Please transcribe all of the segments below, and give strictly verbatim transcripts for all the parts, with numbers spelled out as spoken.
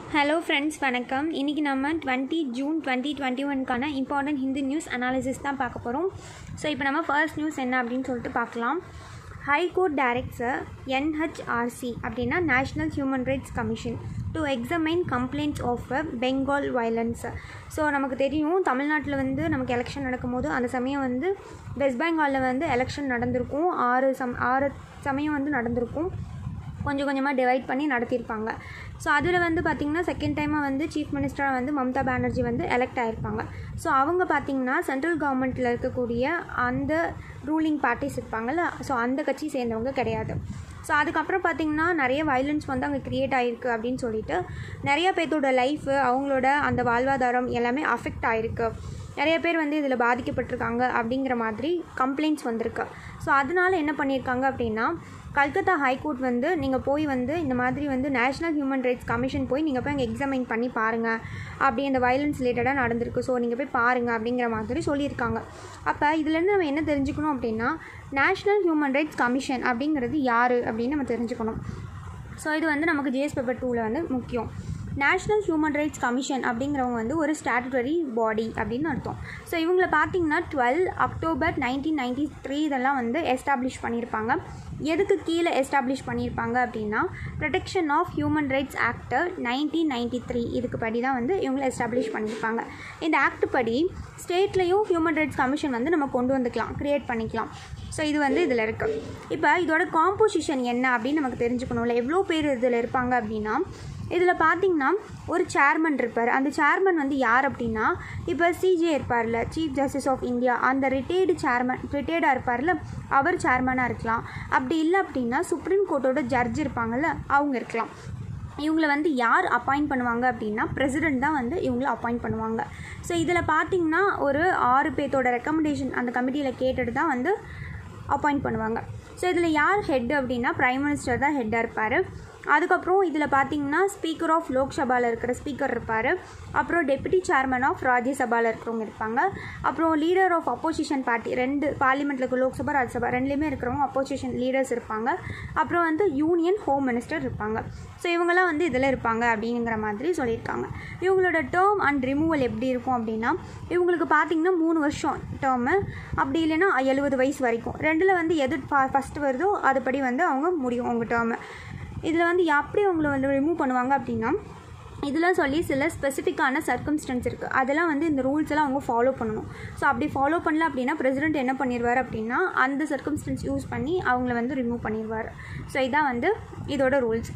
Hello friends, வணக்கம். இன்னைக்கு நம்ம டுவெண்ட்டி ஜூன் டுவெண்ட்டி டுவெண்ட்டி ஒன்க்கான இம்பார்ட்டன்ட் ஹிந்தி நியூஸ் அனாலிசிஸ் தான் பார்க்க போகிறோம். ஸோ இப்போ நம்ம ஃபர்ஸ்ட் நியூஸ் என்ன அப்படின்னு சொல்லிட்டு பார்க்கலாம். High court directs N H R C அப்படின்னா national human rights commission to examine complaints of Bengal violence. So நமக்கு தெரியும், தமிழ்நாட்டில் வந்து நமக்கு எலெக்ஷன் நடக்கும்போது அந்த சமயம் வந்து வெஸ்ட் பெங்காலில் வந்து எலெக்ஷன் நடந்திருக்கும். ஆறு சம் ஆறு சமயம் வந்து நடந்திருக்கும். கொஞ்சம் கொஞ்சமாக டிவைட் பண்ணி நடத்தியிருப்பாங்க. ஸோ அதில் வந்து பார்த்திங்கன்னா செகண்ட் டைமாக வந்து சீஃப் மினிஸ்டராக வந்து மம்தா பானர்ஜி வந்து எலெக்ட் ஆகிருப்பாங்க. ஸோ அவங்க பார்த்திங்கன்னா சென்ட்ரல் கவர்மெண்ட்டில் இருக்கக்கூடிய அந்த ரூலிங் பார்ட்டிஸ் இருப்பாங்கள்ல, ஸோ அந்த கட்சி சேர்ந்தவங்க கிடையாது. ஸோ அதுக்கப்புறம் பார்த்திங்கன்னா நிறைய வயலன்ஸ் வந்து அங்கே க்ரியேட் ஆகிருக்கு அப்படின்னு சொல்லிட்டு நிறைய பேர்த்தோட லைஃபு, அவங்களோட அந்த வாழ்வாதாரம் எல்லாமே அஃபெக்ட் ஆகிருக்கு. நிறைய பேர் வந்து இதில் பாதிக்கப்பட்டிருக்காங்க அப்படிங்கிற மாதிரி கம்ப்ளைண்ட்ஸ் வந்திருக்கு. ஸோ அதனால் என்ன பண்ணியிருக்காங்க அப்படின்னா, கல்கத்தா ஹைகோர்ட் வந்து நீங்கள் போய் வந்து இந்த மாதிரி வந்து நேஷ்னல் ஹியூமன் ரைட்ஸ் கமிஷன் போய் நீங்கள் போய் அங்கே எக்ஸாமைன் பண்ணி பாருங்கள், அப்படி அந்த வயலன்ஸ் ரிலேட்டடாக நடந்திருக்கு, ஸோ நீங்கள் போய் பாருங்கள் அப்படிங்கிற மாதிரி சொல்லியிருக்காங்க. அப்போ இதுலேருந்து நம்ம என்ன தெரிஞ்சுக்கணும் அப்படின்னா, நேஷ்னல் ஹியூமன் ரைட்ஸ் கமிஷன் அப்படிங்கிறது யார் அப்படின்னு நம்ம தெரிஞ்சுக்கணும். ஸோ இது வந்து நமக்கு ஜிஎஸ் பேப்பர் டூவில் வந்து முக்கியம். நேஷ்னல் ஹியூமன் ரைட்ஸ் கமிஷன் அப்படிங்கிறவங்க வந்து ஒரு ஸ்டாட்டுட்டரி பாடி அப்படின்னு அர்த்தம். ஸோ இவங்களை பார்த்திங்கன்னா twelve October nineteen ninety three இதெல்லாம் வந்து எஸ்டாப்ளிஷ் பண்ணியிருப்பாங்க. எதுக்கு கீழே எஸ்டாப்ளிஷ் பண்ணியிருப்பாங்க அப்படின்னா, protection of human rights act nineteen ninety three இதுக்கு படி தான் வந்து இவங்களை எஸ்டாப்ளிஷ் பண்ணியிருப்பாங்க. இந்த ஆக்ட் படி ஸ்டேட்லேயும் ஹியூமன் ரைட்ஸ் கமிஷன் வந்து நம்ம கொண்டு வந்துக்கலாம், க்ரியேட் பண்ணிக்கலாம். ஸோ இது வந்து இதில் இருக்குது. இப்போ இதோட காம்போசிஷன் என்ன அப்படின்னு நமக்கு தெரிஞ்சுக்கணும்ல. எவ்வளோ பேர் இதில் இருப்பாங்க அப்படின்னா, இதில் பார்த்திங்கன்னா ஒரு சேர்மன் இருப்பார். அந்த சேர்மன் வந்து யார் அப்படின்னா, இப்போ சிஜே இருப்பார்ல, சீஃப் ஜஸ்டிஸ் ஆஃப் இந்தியா, அந்த ரிட்டையர்டு சேர்மன் ரிட்டையர்டாக இருப்பார்ல, அவர் சேர்மனாக இருக்கலாம். அப்படி இல்லை அப்படின்னா சுப்ரீம் கோர்ட்டோட ஜட்ஜ் இருப்பாங்கள்ல, அவங்க இருக்கலாம். இவங்களை வந்து யார் அப்பாயிண்ட் பண்ணுவாங்க அப்படின்னா, பிரசிடெண்ட் தான் வந்து இவங்களை அப்பாயிண்ட் பண்ணுவாங்க. ஸோ இதில் பார்த்திங்கன்னா ஒரு ஆறு பேர்த்தோட ரெக்கமெண்டேஷன் அந்த கமிட்டியில் கேட்டுட்டு தான் வந்து அப்பாயிண்ட் பண்ணுவாங்க. ஸோ இதில் யார் ஹெட் அப்படின்னா, பிரைம் மினிஸ்டர் தான் ஹெட்டாக இருப்பார். அதுக்கப்புறம் இதில் பார்த்திங்கன்னா ஸ்பீக்கர் ஆஃப் லோக்சபாவில் இருக்கிற ஸ்பீக்கர் இருப்பார். அப்புறம் டெப்யூட்டி சேர்மன் ஆஃப் ராஜ்யசபாவில் இருக்கிறவங்க இருப்பாங்க. அப்புறம் லீடர் ஆஃப் அப்போசிஷன் பார்ட்டி, ரெண்டு பார்லிமெண்ட்டில் இருக்க லோக்சபா ராஜ்யசபா ரெண்டுலேயுமே இருக்கிறவங்க அப்போசிஷன் லீடர்ஸ் இருப்பாங்க. அப்புறம் வந்து யூனியன் ஹோம் மினிஸ்டர் இருப்பாங்க. ஸோ இவங்களாம் வந்து இதில் இருப்பாங்க அப்படிங்கிற மாதிரி சொல்லியிருக்காங்க. இவங்களோட டேர்ம் அண்ட் ரிமூவல் எப்படி இருக்கும் அப்படின்னா, இவங்களுக்கு பார்த்திங்கன்னா மூணு வருஷம் டேர்மு, அப்படி இல்லைன்னா எழுபது வயசு வரைக்கும். ரெண்டில் வந்து எது ஃபஸ்ட்டு வருதோ அதுபடி வந்து அவங்க முடியும் அவங்க டேர்மு. இதில் வந்து எப்படி அவங்கள வந்து ரிமூவ் பண்ணுவாங்க அப்படின்னா, இதெல்லாம் சொல்லி சில ஸ்பெசிஃபிக்கான சர்க்கம்ஸ்டன்ஸ் இருக்குது. அதெல்லாம் வந்து இந்த ரூல்ஸ் எல்லாம் அவங்க ஃபாலோ பண்ணணும். ஸோ அப்படி ஃபாலோ பண்ணல அப்படின்னா பிரசிடெண்ட் என்ன பண்ணிடுவார் அப்படின்னா, அந்த சர்க்கம்ஸ்டன்ஸ் யூஸ் பண்ணி அவங்கள வந்து ரிமூவ் பண்ணிடுவார். ஸோ இதான் வந்து இதோட ரூல்ஸ்.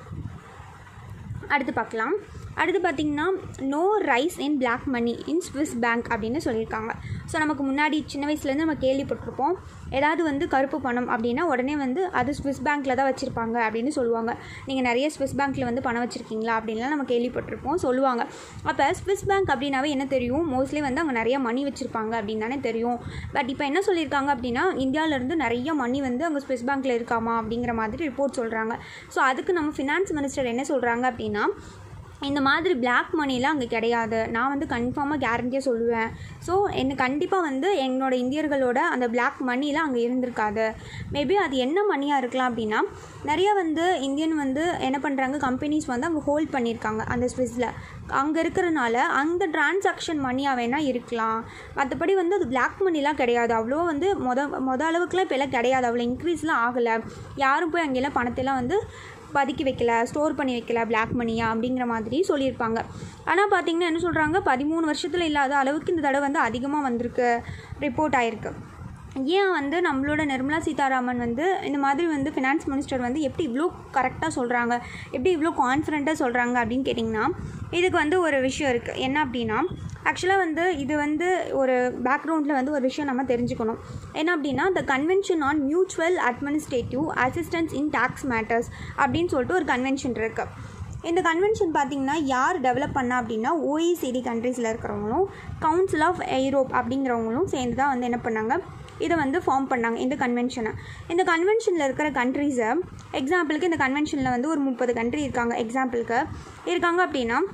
அடுத்து பார்க்கலாம். அடுத்து பார்த்திங்கன்னா, no rise in black money in Swiss bank அப்படின்னு சொல்லியிருக்காங்க. ஸோ நமக்கு முன்னாடி சின்ன வயசுலேருந்து நம்ம கேள்விப்பட்டிருப்போம், ஏதாவது வந்து கருப்பு பணம் அப்படின்னா உடனே வந்து அது ஸ்விஸ் பேங்க்கில் தான் வச்சுருப்பாங்க அப்படின்னு சொல்லுவாங்க. நீங்கள் நிறைய ஸ்விஸ் பேங்க்கில் வந்து பணம் வச்சுருக்கீங்களா அப்படின்லாம் நம்ம கேள்விப்பட்டிருப்போம், சொல்லுவாங்க. அப்போ ஸ்விஸ் பேங்க் அப்படின்னாவே என்ன தெரியும், மோஸ்ட்லி வந்து அங்கே நிறைய மணி வச்சுருப்பாங்க அப்படின்னு தானே தெரியும். பட் இப்போ என்ன சொல்லியிருக்காங்க அப்படின்னா, இந்தியாவிலேருந்து நிறைய மணி வந்து அங்கே ஸ்விஸ் பேங்க்கில் இருக்காமா அப்படிங்கிற மாதிரி ரிப்போர்ட் சொல்கிறாங்க. ஸோ அதுக்கு நம்ம ஃபினான்ஸ் மினிஸ்டர் என்ன சொல்கிறாங்க அப்படின்னா, இந்த மாதிரி பிளாக் மணிலாம் அங்கே கிடையாது, நான் வந்து கன்ஃபார்மாக கேரண்டியாக சொல்லுவேன். ஸோ என்ன கண்டிப்பாக வந்து என்னோட இந்தியர்களோட அந்த பிளாக் மணிலாம் அங்கே இருந்திருக்காது. மேபி அது என்ன மணியாக இருக்கலாம் அப்படின்னா, நிறையா வந்து இந்தியன் வந்து என்ன பண்ணுறாங்க, கம்பெனிஸ் வந்து அங்கே ஹோல்ட் பண்ணியிருக்காங்க அந்த ஸ்விஸில். அங்கே இருக்கிறனால அந்த டிரான்சாக்ஷன் மணியாக வேணால் இருக்கலாம். மற்றபடி வந்து அது பிளாக் மணிலாம் கிடையாது. அவ்வளோ வந்து மொத மொத அளவுக்குலாம் இப்போ எல்லாம் கிடையாது, அவ்வளோ இன்க்ரீஸ்லாம் ஆகலை. யாரும் போய் அங்கெல்லாம் பணத்தைலாம் வந்து பதுக்கி வைக்கல, ஸ்டோர் பண்ணி வைக்கல பிளாக் மணியா அப்படிங்கிற மாதிரி சொல்லியிருப்பாங்க. ஆனால் பார்த்திங்கன்னா என்ன சொல்கிறாங்க, பதிமூணு வருஷத்தில் இல்லாத அளவுக்கு இந்த தடவை வந்து அதிகமாக வந்திருக்கு, ரிப்போர்ட் ஆகிருக்கு. ஏன் வந்து நம்மளோட நிர்மலா சீதாராமன் வந்து இந்த மாதிரி வந்து ஃபினான்ஸ் மினிஸ்டர் வந்து எப்படி இவ்வளோ கரெக்டாக சொல்கிறாங்க, எப்படி இவ்வளோ கான்ஃபிடென்ட்டாக சொல்கிறாங்க அப்படின்னு கேட்டிங்கன்னா, இதுக்கு வந்து ஒரு விஷயம் இருக்குது. என்ன அப்படின்னா, ஆக்சுவலாக வந்து இது வந்து ஒரு பேக்ரவுண்டில் வந்து ஒரு விஷயம் நம்ம தெரிஞ்சுக்கணும். என்ன அப்படின்னா, the convention on mutual administrative assistance in tax matters அப்படின்னு சொல்லிட்டு ஒரு கன்வென்ஷன் இருக்குது. இந்த கன்வென்ஷன் பார்த்திங்கன்னா யார் டெவலப் பண்ணா அப்படின்னா, ஓஇசிடி கண்ட்ரீஸில் இருக்கிறவங்களும் கவுன்சில் ஆஃப் ஐரோப் அப்படிங்கிறவங்களும் சேர்ந்து தான் வந்து என்ன பண்ணாங்க, இதை வந்து ஃபார்ம் பண்ணாங்க இந்த கன்வென்ஷனை. இந்த கன்வென்ஷனில் இருக்கிற கண்ட்ரீஸை, எக்ஸாம்பிளுக்கு இந்த கன்வென்ஷனில் வந்து ஒரு முப்பது கண்ட்ரி இருக்காங்க எக்ஸாம்பிளுக்கு இருக்காங்க அப்படின்னா,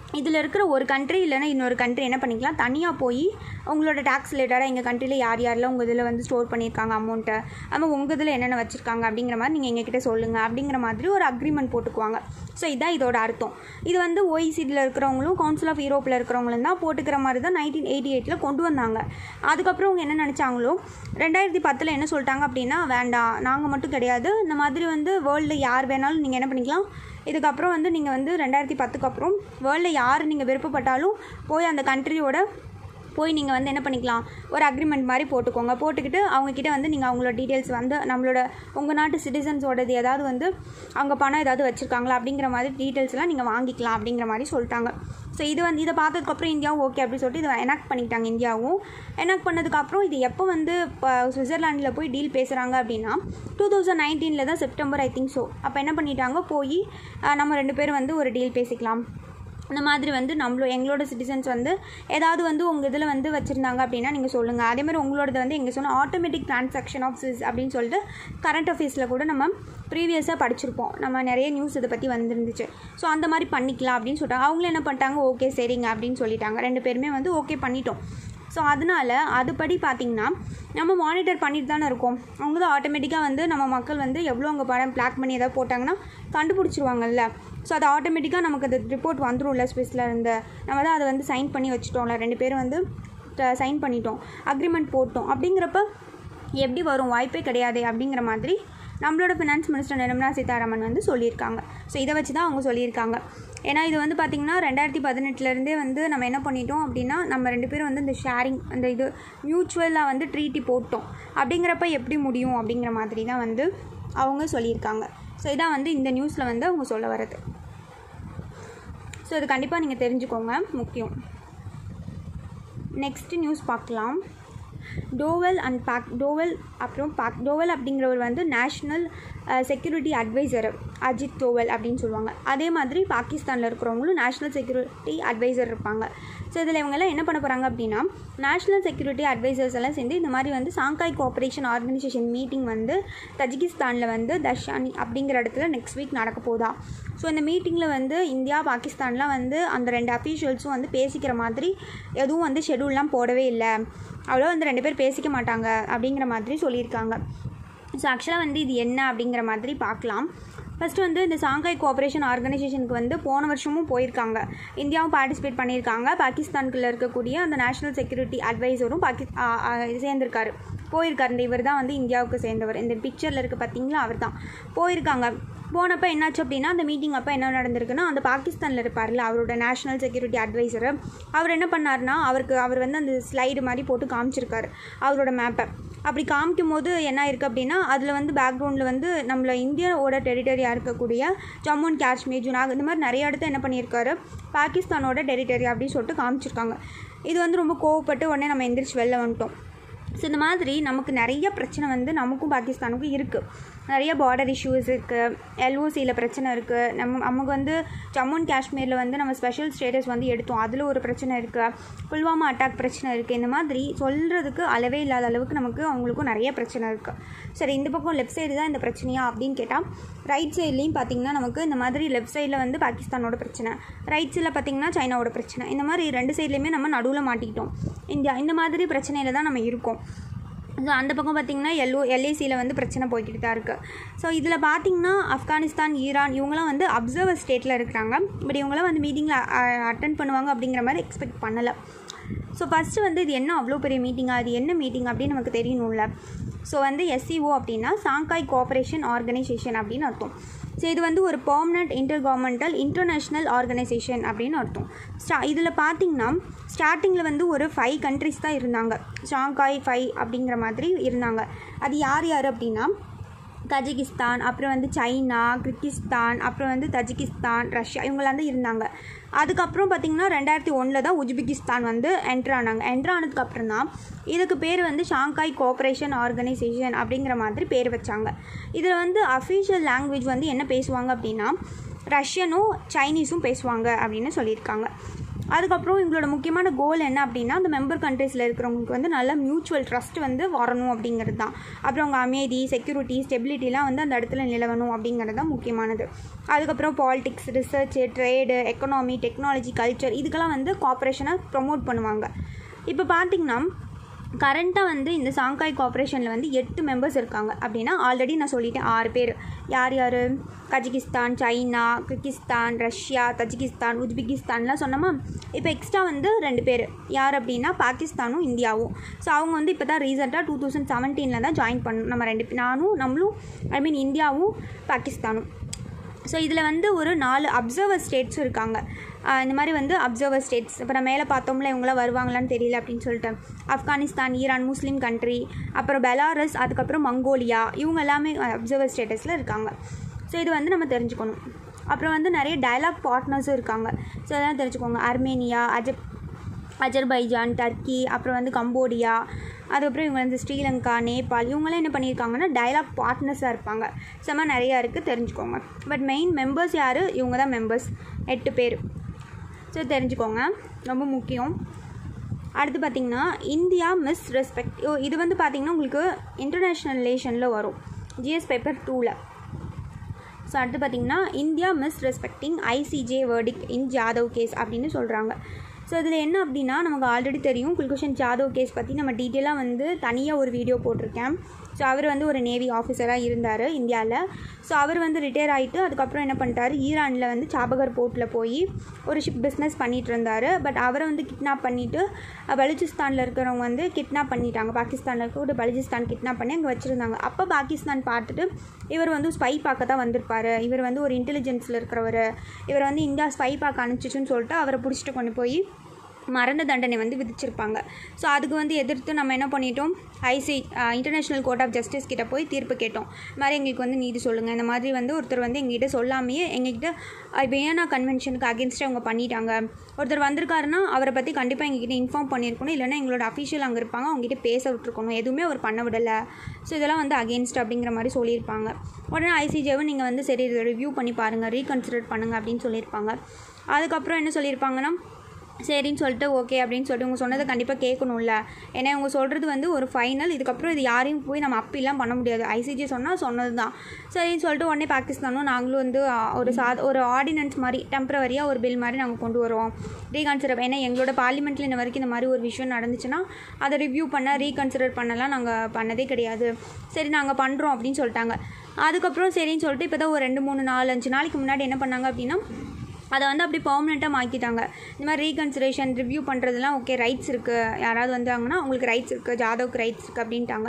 இதில் இருக்கிற ஒரு கண்ட்ரி இல்லைன்னா இன்னொரு கண்ட்ரி என்ன பண்ணிக்கலாம், தனியாக போய் உங்களோட டேக்ஸ் ரிலேட்டடாக எங்கள் கண்ட்ரியில் யார் யாரெல்லாம் உங்கள் இதில் வந்து ஸ்டோர் பண்ணியிருக்காங்க அமௌண்ட்டை, நம்ம உங்கள் இதில் என்னென்ன வச்சுருக்காங்க அப்படிங்கிற மாதிரி நீங்கள் எங்ககிட்ட சொல்லுங்கள் அப்படிங்கிற மாதிரி ஒரு அக்ரிமெண்ட் போட்டுக்குவாங்க. ஸோ இதுதான் இதோட அர்த்தம். இது வந்து ஓஇசிடியில் இருக்கிறவங்களும் கவுன்சில் ஆஃப் யூரோப்பில் இருக்கிறவங்களும் தான் போட்டுக்கிற மாதிரி தான் நைன்டீன் எயிட்டி எயிட்டில் கொண்டு வந்தாங்க. அதுக்கப்புறம் அவங்க என்ன நினச்சாங்களோ ரெண்டாயிரத்தி பத்தில் என்ன சொல்லிட்டாங்க அப்படின்னா, வேண்டாம் நாங்கள் மட்டும் கிடையாது, இந்த மாதிரி வந்து வேர்ல்டில் யார் வேணாலும் நீங்கள் என்ன பண்ணிக்கலாம், இதுக்கப்புறம் வந்து நீங்கள் வந்து ரெண்டாயிரத்தி பத்துக்கு அப்புறம் வேர்ல்டில் யார் நீங்கள் விருப்பப்பட்டாலும் போய் அந்த கண்ட்ரியோட போய் நீங்கள் வந்து என்ன பண்ணிக்கலாம், ஒரு அக்ரிமெண்ட் மாதிரி போட்டுக்கோங்க. போட்டுக்கிட்டு அவங்கக்கிட்ட வந்து நீங்கள் அவங்களோட டீட்டெயில்ஸ் வந்து நம்மளோட உங்கள் நாட்டு சிட்டிசன்ஸோடது ஏதாவது வந்து அவங்க பணம் ஏதாவது வச்சுருக்காங்களா அப்படிங்கிற மாதிரி டீட்டெயில்ஸ்லாம் நீங்கள் வாங்கிக்கலாம் அப்படிங்கிற மாதிரி சொல்லிட்டாங்க. ஸோ இது வந்து இதை பார்த்ததுக்கப்புறம் இந்தியாவும் ஓகே அப்படின்னு சொல்லிட்டு இதை எனாக்ட் பண்ணிக்கிட்டாங்க. இந்தியாவும் எனாக்ட் பண்ணதுக்கப்புறம் இது எப்போ வந்து இப்போ சுவிட்சர்லாண்டில் போய் டீல் பேசுகிறாங்க அப்படின்னா டூ தௌசண்ட் நைன்டீனில் தான் செப்டம்பர் ஐ திங்க் ஸோ. அப்போ என்ன பண்ணிட்டாங்க, போய் நம்ம ரெண்டு பேரும் வந்து ஒரு டீல் பேசிக்கலாம், இந்த மாதிரி வந்து நம்மளோ எங்களோட சிட்டிசன்ஸ் வந்து ஏதாவது வந்து உங்கள் இதில் வந்து வச்சுருந்தாங்க அப்படின்னா நீங்கள் சொல்லுங்கள். அதேமாதிரி உங்களோடது வந்து எங்கள் சொன்ன ஆட்டோமேட்டிக் ட்ரான்சாக்ஷன் ஆஃப் ஸ்விஸ் அப்படின்னு சொல்லிட்டு கரண்ட் அஃபேர்ஸில் கூட நம்ம ப்ரீவியஸாக படிச்சிருப்போம், நம்ம நிறைய நியூஸ் இதை பற்றி வந்துருந்துச்சு. ஸோ அந்த மாதிரி பண்ணிக்கலாம் அப்படின்னு சொல்லிட்டாங்க. அவங்களும் என்ன பண்ணிட்டாங்க, ஓகே சரிங்க அப்படின்னு சொல்லிட்டாங்க. ரெண்டு பேருமே வந்து ஓகே பண்ணிட்டோம். ஸோ அதனால் அதுபடி பார்த்திங்கன்னா நம்ம மானிட்டர் பண்ணிட்டு தானே இருக்கோம். அவங்க தான் ஆட்டோமேட்டிக்காக வந்து நம்ம மக்கள் வந்து எவ்வளோ அவங்க படம் பிளாக் பண்ணி எதாவது போட்டாங்கன்னா கண்டுபிடிச்சிருவாங்கல்ல. ஸோ அது ஆட்டோமேட்டிக்காக நமக்கு அந்த ரிப்போர்ட் வந்துடும்ல ஸ்விஸ்ல இருந்து. நம்ம தான் அதை வந்து சைன் பண்ணி வச்சுட்டோம்ல, ரெண்டு பேரும் வந்து சைன் பண்ணிட்டோம், அக்ரிமெண்ட் போட்டோம். அப்படிங்கிறப்ப எப்படி வரும், வாய்ப்பே கிடையாது அப்படிங்கிற மாதிரி நம்மளோட ஃபினான்ஸ் மினிஸ்டர் நிர்மலா சீதாராமன் வந்து சொல்லியிருக்காங்க. ஸோ இதை வச்சு தான் அவங்க சொல்லியிருக்காங்க. ஏன்னா இது வந்து பார்த்திங்கன்னா ரெண்டாயிரத்தி பதினெட்டுலேருந்தே வந்து நம்ம என்ன பண்ணிட்டோம் அப்படின்னா நம்ம ரெண்டு பேரும் வந்து இந்த ஷேரிங் அந்த இது மியூச்சுவலாக வந்து ட்ரீட்டி போட்டோம். அப்படிங்கிறப்ப எப்படி முடியும் அப்படிங்கிற மாதிரி தான் வந்து அவங்க சொல்லியிருக்காங்க. ஸோ இதான் வந்து இந்த நியூஸில் வந்து அவங்க சொல்ல வர்றது. ஸோ இது கண்டிப்பாக நீங்கள் தெரிஞ்சுக்கோங்க, முக்கியம். நெக்ஸ்ட்டு நியூஸ் பார்க்கலாம். டோவல் அண்ட் பாக் டோவல் அப்புறம் பாக் டோவல் அப்படிங்கிறவர் வந்து national security adviser Ajit Doval அப்படின்னு சொல்லுவாங்க. அதே மாதிரி பாகிஸ்தானில் இருக்கிறவங்களும் நேஷ்னல் செக்யூரிட்டி அட்வைசர் இருப்பாங்க. ஸோ இதில் இவங்கெல்லாம் என்ன பண்ண போகிறாங்க அப்படின்னா நேஷ்னல் செக்யூரிட்டி அட்வைசர்ஸ் எல்லாம் சேர்ந்து இந்த மாதிரி வந்து சாங்காய் கோஆப்ரேஷன் ஆர்கனைசேஷன் மீட்டிங் வந்து தஜிகிஸ்தானில் வந்து தர்ஷானி அப்படிங்கிற இடத்துல நெக்ஸ்ட் வீக் நடக்க போதா. ஸோ இந்த மீட்டிங்கில் வந்து இந்தியா பாகிஸ்தான்லாம் வந்து அந்த ரெண்டு அஃபீஷியல்ஸும் வந்து பேசிக்கிற மாதிரி எதுவும் வந்து ஷெடியூல்லாம் போடவே இல்லை, அவ்வளோ வந்து ரெண்டு பேர் பேசிக்க மாட்டாங்க அப்படிங்கிற மாதிரி சொல்லியிருக்காங்க. ஸோ ஆக்சுவலாக வந்து இது என்ன அப்படிங்கிற மாதிரி பார்க்கலாம். ஃபஸ்ட்டு வந்து இந்த சாங்காய் கோஆப்ரேஷன் ஆர்கனைசேஷனுக்கு வந்து போன வருஷமும் போயிருக்காங்க, இந்தியாவும் பார்ட்டிசிபேட் பண்ணியிருக்காங்க. பாகிஸ்தானுக்குள்ளே இருக்கக்கூடிய அந்த நேஷ்னல் செக்யூரிட்டி அட்வைசரும் பாகி சேர்ந்திருக்காரு, போயிருக்காரு. இந்த இவர் தான் வந்து இந்தியாவுக்கு சேர்ந்தவர், இந்த பிக்சரில் இருக்க பார்த்தீங்களா அவர் தான் போயிருக்காங்க. போனப்போ என்னாச்சு அப்படின்னா அந்த மீட்டிங் அப்போ என்ன நடந்திருக்குன்னா அந்த பாகிஸ்தானில் இருப்பார்ல அவரோட நேஷ்னல் செக்யூரிட்டி அட்வைசர், அவர் என்ன பண்ணார்னா அவருக்கு அவர் வந்து அந்த ஸ்லைடு மாதிரி போட்டு காமிச்சிருக்காரு அவரோட மேப்பை. அப்படி காமிக்கும் போது என்ன இருக்குது அப்படின்னா அதில் வந்து பேக்ரவுண்டில் வந்து நம்மள இந்தியாவோட டெரிட்டரியாக இருக்கக்கூடிய ஜம்மு அண்ட் காஷ்மீர், ஜுனாக் இந்த மாதிரி நிறைய இடத்த என்ன பண்ணியிருக்காரு பாகிஸ்தானோட டெரிட்டரி அப்படின்னு சொல்லிட்டு காமிச்சிருக்காங்க. இது வந்து ரொம்ப கோவப்பட்டு உடனே நம்ம எந்திரிச்சு வெளில வந்துட்டோம். ஸோ இந்த மாதிரி நமக்கு நிறைய பிரச்சனை வந்து நமக்கும் பாகிஸ்தானுக்கும் இருக்குது. நிறைய பார்டர் இஷ்யூஸ் இருக்குது, எல்ஓசியில் பிரச்சனை இருக்குது. நம்ம நமக்கு வந்து ஜம்மு அண்ட் காஷ்மீரில் வந்து நம்ம ஸ்பெஷல் ஸ்டேட்டஸ் வந்து எடுத்தோம், அதில் ஒரு பிரச்சனை இருக்குது. புல்வாமா அட்டாக் பிரச்சனை இருக்குது. இந்த மாதிரி சொல்கிறதுக்கு அளவே இல்லாத அளவுக்கு நமக்கு அவங்களுக்கும் நிறைய பிரச்சனை இருக்குது. சரி, இந்த பக்கம் லெஃப்ட் சைடு தான் இந்த பிரச்சனையா அப்படின்னு கேட்டால் ரைட் சைட்லேயும் பார்த்திங்கன்னா நமக்கு இந்த மாதிரி லெஃப்ட் சைடில் வந்து பாகிஸ்தானோட பிரச்சனை, ரைட் சைடில் பார்த்திங்கன்னா சைனாவோட பிரச்சனை. இந்த மாதிரி ரெண்டு சைட்லேயுமே நம்ம நடுவில் மாட்டிக்கிட்டோம் இந்தியா. இந்த மாதிரி பிரச்சனையில் தான் நம்ம இருக்கோம். ஸோ அந்த பக்கம் பார்த்திங்கன்னா எல்ஓ எல்ஏசியில் வந்து பிரச்சனை போய்கிட்டு தான் இருக்குது. ஸோ இதில் பார்த்திங்கன்னா ஆப்கானிஸ்தான், ஈரான் இவங்களாம் வந்து அப்சர்வர் ஸ்டேட்டில் இருக்கிறாங்க. பட் இவங்களாம் வந்து மீட்டிங்கில் அட்டன் பண்ணுவாங்க அப்படிங்கிற மாதிரி எக்ஸ்பெக்ட் பண்ணலை. ஸோ ஃபஸ்ட்டு வந்து இது என்ன அவ்வளோ பெரிய மீட்டிங்காக, அது என்ன மீட்டிங் அப்படின்னு நமக்கு தெரியணும்ல. ஸோ வந்து எஸ்சிஓ அப்படின்னா சாங்காய் கோஆப்ரேஷன் ஆர்கனைசேஷன் அப்படின்னு அர்த்தம். ஸோ இது வந்து ஒரு permanent inter governmental international organisation அப்படின்னு அர்த்தம். ஸ்டா இதில் பார்த்திங்கன்னா ஸ்டார்டிங்கில் வந்து ஒரு ஃபைவ் கண்ட்ரிஸ் தான் இருந்தாங்க, சாங்காய் ஃபைவ் அப்படிங்கிற மாதிரி இருந்தாங்க. அது யார் யார் அப்படின்னா தஜிகிஸ்தான், அப்புறம் வந்து சைனா, கிர்கிஸ்தான், அப்புறம் வந்து தஜிகிஸ்தான், ரஷ்யா இவங்களாம் தான் இருந்தாங்க. அதுக்கப்புறம் பார்த்திங்கன்னா ரெண்டாயிரத்தி ஒன்றில் தான் உஜ்பெகிஸ்தான் வந்து என்ட்ரு ஆனாங்க. என்ட்ரு ஆனதுக்கப்புறம் தான் இதுக்கு பேர் வந்து ஷாங்காய் கோஆப்ரேஷன் ஆர்கனைசேஷன் அப்படிங்கிற மாதிரி பேர் வச்சாங்க. இதில் வந்து அஃபீஷியல் லாங்குவேஜ் வந்து என்ன பேசுவாங்க அப்படின்னா ரஷ்யனும் சைனீஸும் பேசுவாங்க அப்படின்னு சொல்லியிருக்காங்க. அதுக்கப்புறம் எங்களோட முக்கியமான கோல் என்ன அப்படின்னா அந்த மெம்பர் கண்ட்ரீஸில் இருக்கிறவங்களுக்கு வந்து நல்ல மியூச்சுவல் ட்ரஸ்ட் வந்து வரணும் அப்படிங்கிறது தான். அப்புறம் அவங்க அமைதி, செக்யூரிட்டி, ஸ்டெபிலிட்டிலாம் வந்து அந்த இடத்துல நிலவணும் அப்படிங்கிறது தான் முக்கியமானது. அதுக்கப்புறம் politics, research, trade, economy, technology, culture இதுக்கெல்லாம் வந்து கோஆப்ரேஷனை ப்ரொமோட் பண்ணுவாங்க. இப்போ பார்த்திங்கன்னா கரண்ட்டாக வந்து இந்த ஷாங்காய் கோஆப்ரேஷனில் வந்து எட்டு மெம்பர்ஸ் இருக்காங்க. அப்படின்னா ஆல்ரெடி நான் சொல்லிட்டேன் ஆறு பேர். யார் யார்? Kazakhstan, China, Kyrgyzstan, Russia, Tajikistan, உஸ்பெகிஸ்தான்லாம் சொன்னோமா. இப்போ எக்ஸ்ட்ரா வந்து ரெண்டு பேர். யார் அப்படின்னா பாகிஸ்தானும் இந்தியாவும். ஸோ அவங்க வந்து இப்போ தான் ரீசெண்டாக டூ தௌசண்ட் செவன்டீனில் தான் ஜாயின் பண்ணணும். நம்ம ரெண்டு நானும் நம்மளும் ஐ மீன் இந்தியாவும் பாகிஸ்தானும். ஸோ இதில் வந்து ஒரு நாலு அப்சர்வர் ஸ்டேட்ஸும் இருக்காங்க. இந்த மாதிரி வந்து அப்சர்வர் ஸ்டேட்ஸ் இப்போ நான் மேலே பார்த்தோம்ல இவங்களாம் வருவாங்களான்னு தெரியல அப்படின்னு சொல்லிட்டு ஆப்கானிஸ்தான், ஈரான், முஸ்லீம் கண்ட்ரி, அப்புறம் பெலாரஸ், அதுக்கப்புறம் மங்கோலியா, இவங்க எல்லாமே அப்சர்வர் ஸ்டேட்டஸில் இருக்காங்க. ஸோ இது வந்து நம்ம தெரிஞ்சுக்கணும். அப்புறம் வந்து நிறைய டயலாக் பார்ட்னர்ஸும் இருக்காங்க. ஸோ அதெல்லாம் தெரிஞ்சுக்கோங்க. அர்மேனியா, அஜப் அஜர்பைஜான், டர்க்கி, அப்புறம் வந்து கம்போடியா, அதுக்கப்புறம் இவங்க வந்து ஸ்ரீலங்கா, நேபாள், இவங்களாம் என்ன பண்ணியிருக்காங்கன்னா டயலாக் பார்ட்னர்ஸாக இருப்பாங்க. செம்ம நிறையா இருக்குது, தெரிஞ்சுக்கோங்க. பட் மெயின் மெம்பர்ஸ் யார்? இவங்க தான் மெம்பர்ஸ், எட்டு பேர். ஸோ தெரிஞ்சுக்கோங்க, ரொம்ப முக்கியம். அடுத்து பார்த்திங்கன்னா இந்தியா மிஸ் ரெஸ்பெக்ட். இது வந்து பார்த்திங்கன்னா உங்களுக்கு இன்டர்நேஷ்னல் ரிலேஷனில் வரும், ஜிஎஸ் பேப்பர் டூவில். ஸோ அடுத்து பார்த்திங்கன்னா India miss respecting ICJ verdict in Jadhav case அப்படின்னு சொல்கிறாங்க. ஸோ இதில் என்ன அப்படின்னா நமக்கு ஆல்ரெடி தெரியும் குல்பூஷன் ஜாதவ் கேஸ் பற்றி நம்ம டீட்டெயிலாக வந்து தனியாக ஒரு வீடியோ போட்டிருக்கேன். ஸோ அவர் வந்து ஒரு நேவி ஆஃபீஸராக இருந்தார் இந்தியாவில். ஸோ அவர் வந்து ரிட்டையர் ஆகிட்டு அதுக்கப்புறம் என்ன பண்ணிட்டார், ஈரானில் வந்து சாபகர் போர்ட்டில் போய் ஒரு ஷிப் பிஸ்னஸ் பண்ணிகிட்டு இருந்தார். பட் அவரை வந்து கிட்னாப் பண்ணிவிட்டு பலுச்சிஸ்தானில் இருக்கிறவங்க வந்து கிட்னாப் பண்ணிட்டாங்க. பாகிஸ்தானில் இருக்க ஒரு பலுச்சிஸ்தான் கிட்னாப் பண்ணி அங்கே வச்சுருந்தாங்க. அப்போ பாகிஸ்தான் பார்த்துட்டு இவர் வந்து ஸ்பை பார்க்க தான் வந்திருப்பார், இவர் வந்து ஒரு இன்டெலிஜென்ஸில் இருக்கிறவர், இவர் வந்து இந்தியா ஸ்பை பார்க்க அனுப்பிச்சிச்சுன்னு சொல்லிட்டு அவரை பிடிச்சிட்டு கொண்டு போய் மரண தண்டனை வந்து விதிச்சிருப்பாங்க. ஸோ அதுக்கு வந்து எதிர்த்து நம்ம என்ன பண்ணிட்டோம், I C international court of justice கிட்ட போய் தீர்ப்பு கேட்டோம். இந்த மாதிரி எங்களுக்கு வந்து நீதி சொல்லுங்கள், இந்த மாதிரி வந்து ஒருத்தர் வந்து எங்ககிட்ட சொல்லாமையே எங்ககிட்ட வியன்னா கன்வென்ஷனுக்கு அகேன்ஸ்டாக அவங்க பண்ணிட்டாங்க, ஒருத்தர் வந்திருக்காருன்னா அவரை பற்றி கண்டிப்பாக எங்ககிட்ட இன்ஃபார்ம் பண்ணியிருக்கணும், இல்லைனா எங்களோட அஃபீஷியல் அங்கே இருப்பாங்க அவங்ககிட்ட பேச விட்டுருக்கணும், எதுவுமே அவர் பண்ண விடலை. ஸோ இதெல்லாம் வந்து அகேன்ஸ்ட் அப்படிங்கிற மாதிரி சொல்லியிருப்பாங்க. உடனே ஐசிஜேவை நீங்கள் வந்து சரி இதை ரிவ்யூ பண்ணி பாருங்கள், ரீகன்சிடர் பண்ணுங்கள் அப்படின்னு சொல்லியிருப்பாங்க. அதுக்கப்புறம் என்ன சொல்லியிருப்பாங்கன்னா சரின்னு சொல்லிட்டு ஓகே அப்படின்னு சொல்லிட்டு இவங்க சொன்னதை கண்டிப்பாக கேட்கணும்ல, ஏன்னா இவங்க சொல்கிறது வந்து ஒரு ஃபைனல், இதுக்கப்புறம் இது யாரையும் போய் நம்ம அப்பீலாம் பண்ண முடியாது, ஐசிஜே சொன்னால் சொன்னது தான். சரின்னு சொல்லிட்டு உடனே பாகிஸ்தானும் நாங்களும் வந்து ஒரு சா ஒரு ஆர்டினன்ஸ் மாதிரி டெம்பரவரியாக ஒரு பில் மாதிரி நாங்கள் கொண்டு வருவோம் ரீகன்சிடர். ஏன்னா எங்களோட பார்லிமெண்ட்டில் இந்த வரைக்கும் இந்த மாதிரி ஒரு விஷயம் நடந்துச்சுன்னா அதை ரிவ்யூ பண்ண ரீகன்சிடர் பண்ணலாம் நாங்கள் பண்ணதே கிடையாது, சரி நாங்கள் பண்ணுறோம் அப்படின்னு சொல்லிட்டாங்க. அதுக்கப்புறம் சரின்னு சொல்லிட்டு இப்போ தான் ஒரு ரெண்டு மூணு நாலு அஞ்சு நாளைக்கு முன்னாடி என்ன பண்ணாங்க அப்படின்னா அதை வந்து அப்படி பர்மனெண்ட்டாக மாற்றிட்டாங்க. இந்த மாதிரி ரீகன்சிடரேஷன் ரிவ்யூ பண்ணுறதுலாம் ஓகே ரைட்ஸ் இருக்குது, யாராவது வந்தாங்கன்னா அவங்களுக்கு ரைட்ஸ் இருக்குது, ஜாதவுக்கு ரைட்ஸ் இருக்குது அப்படின்ட்டாங்க.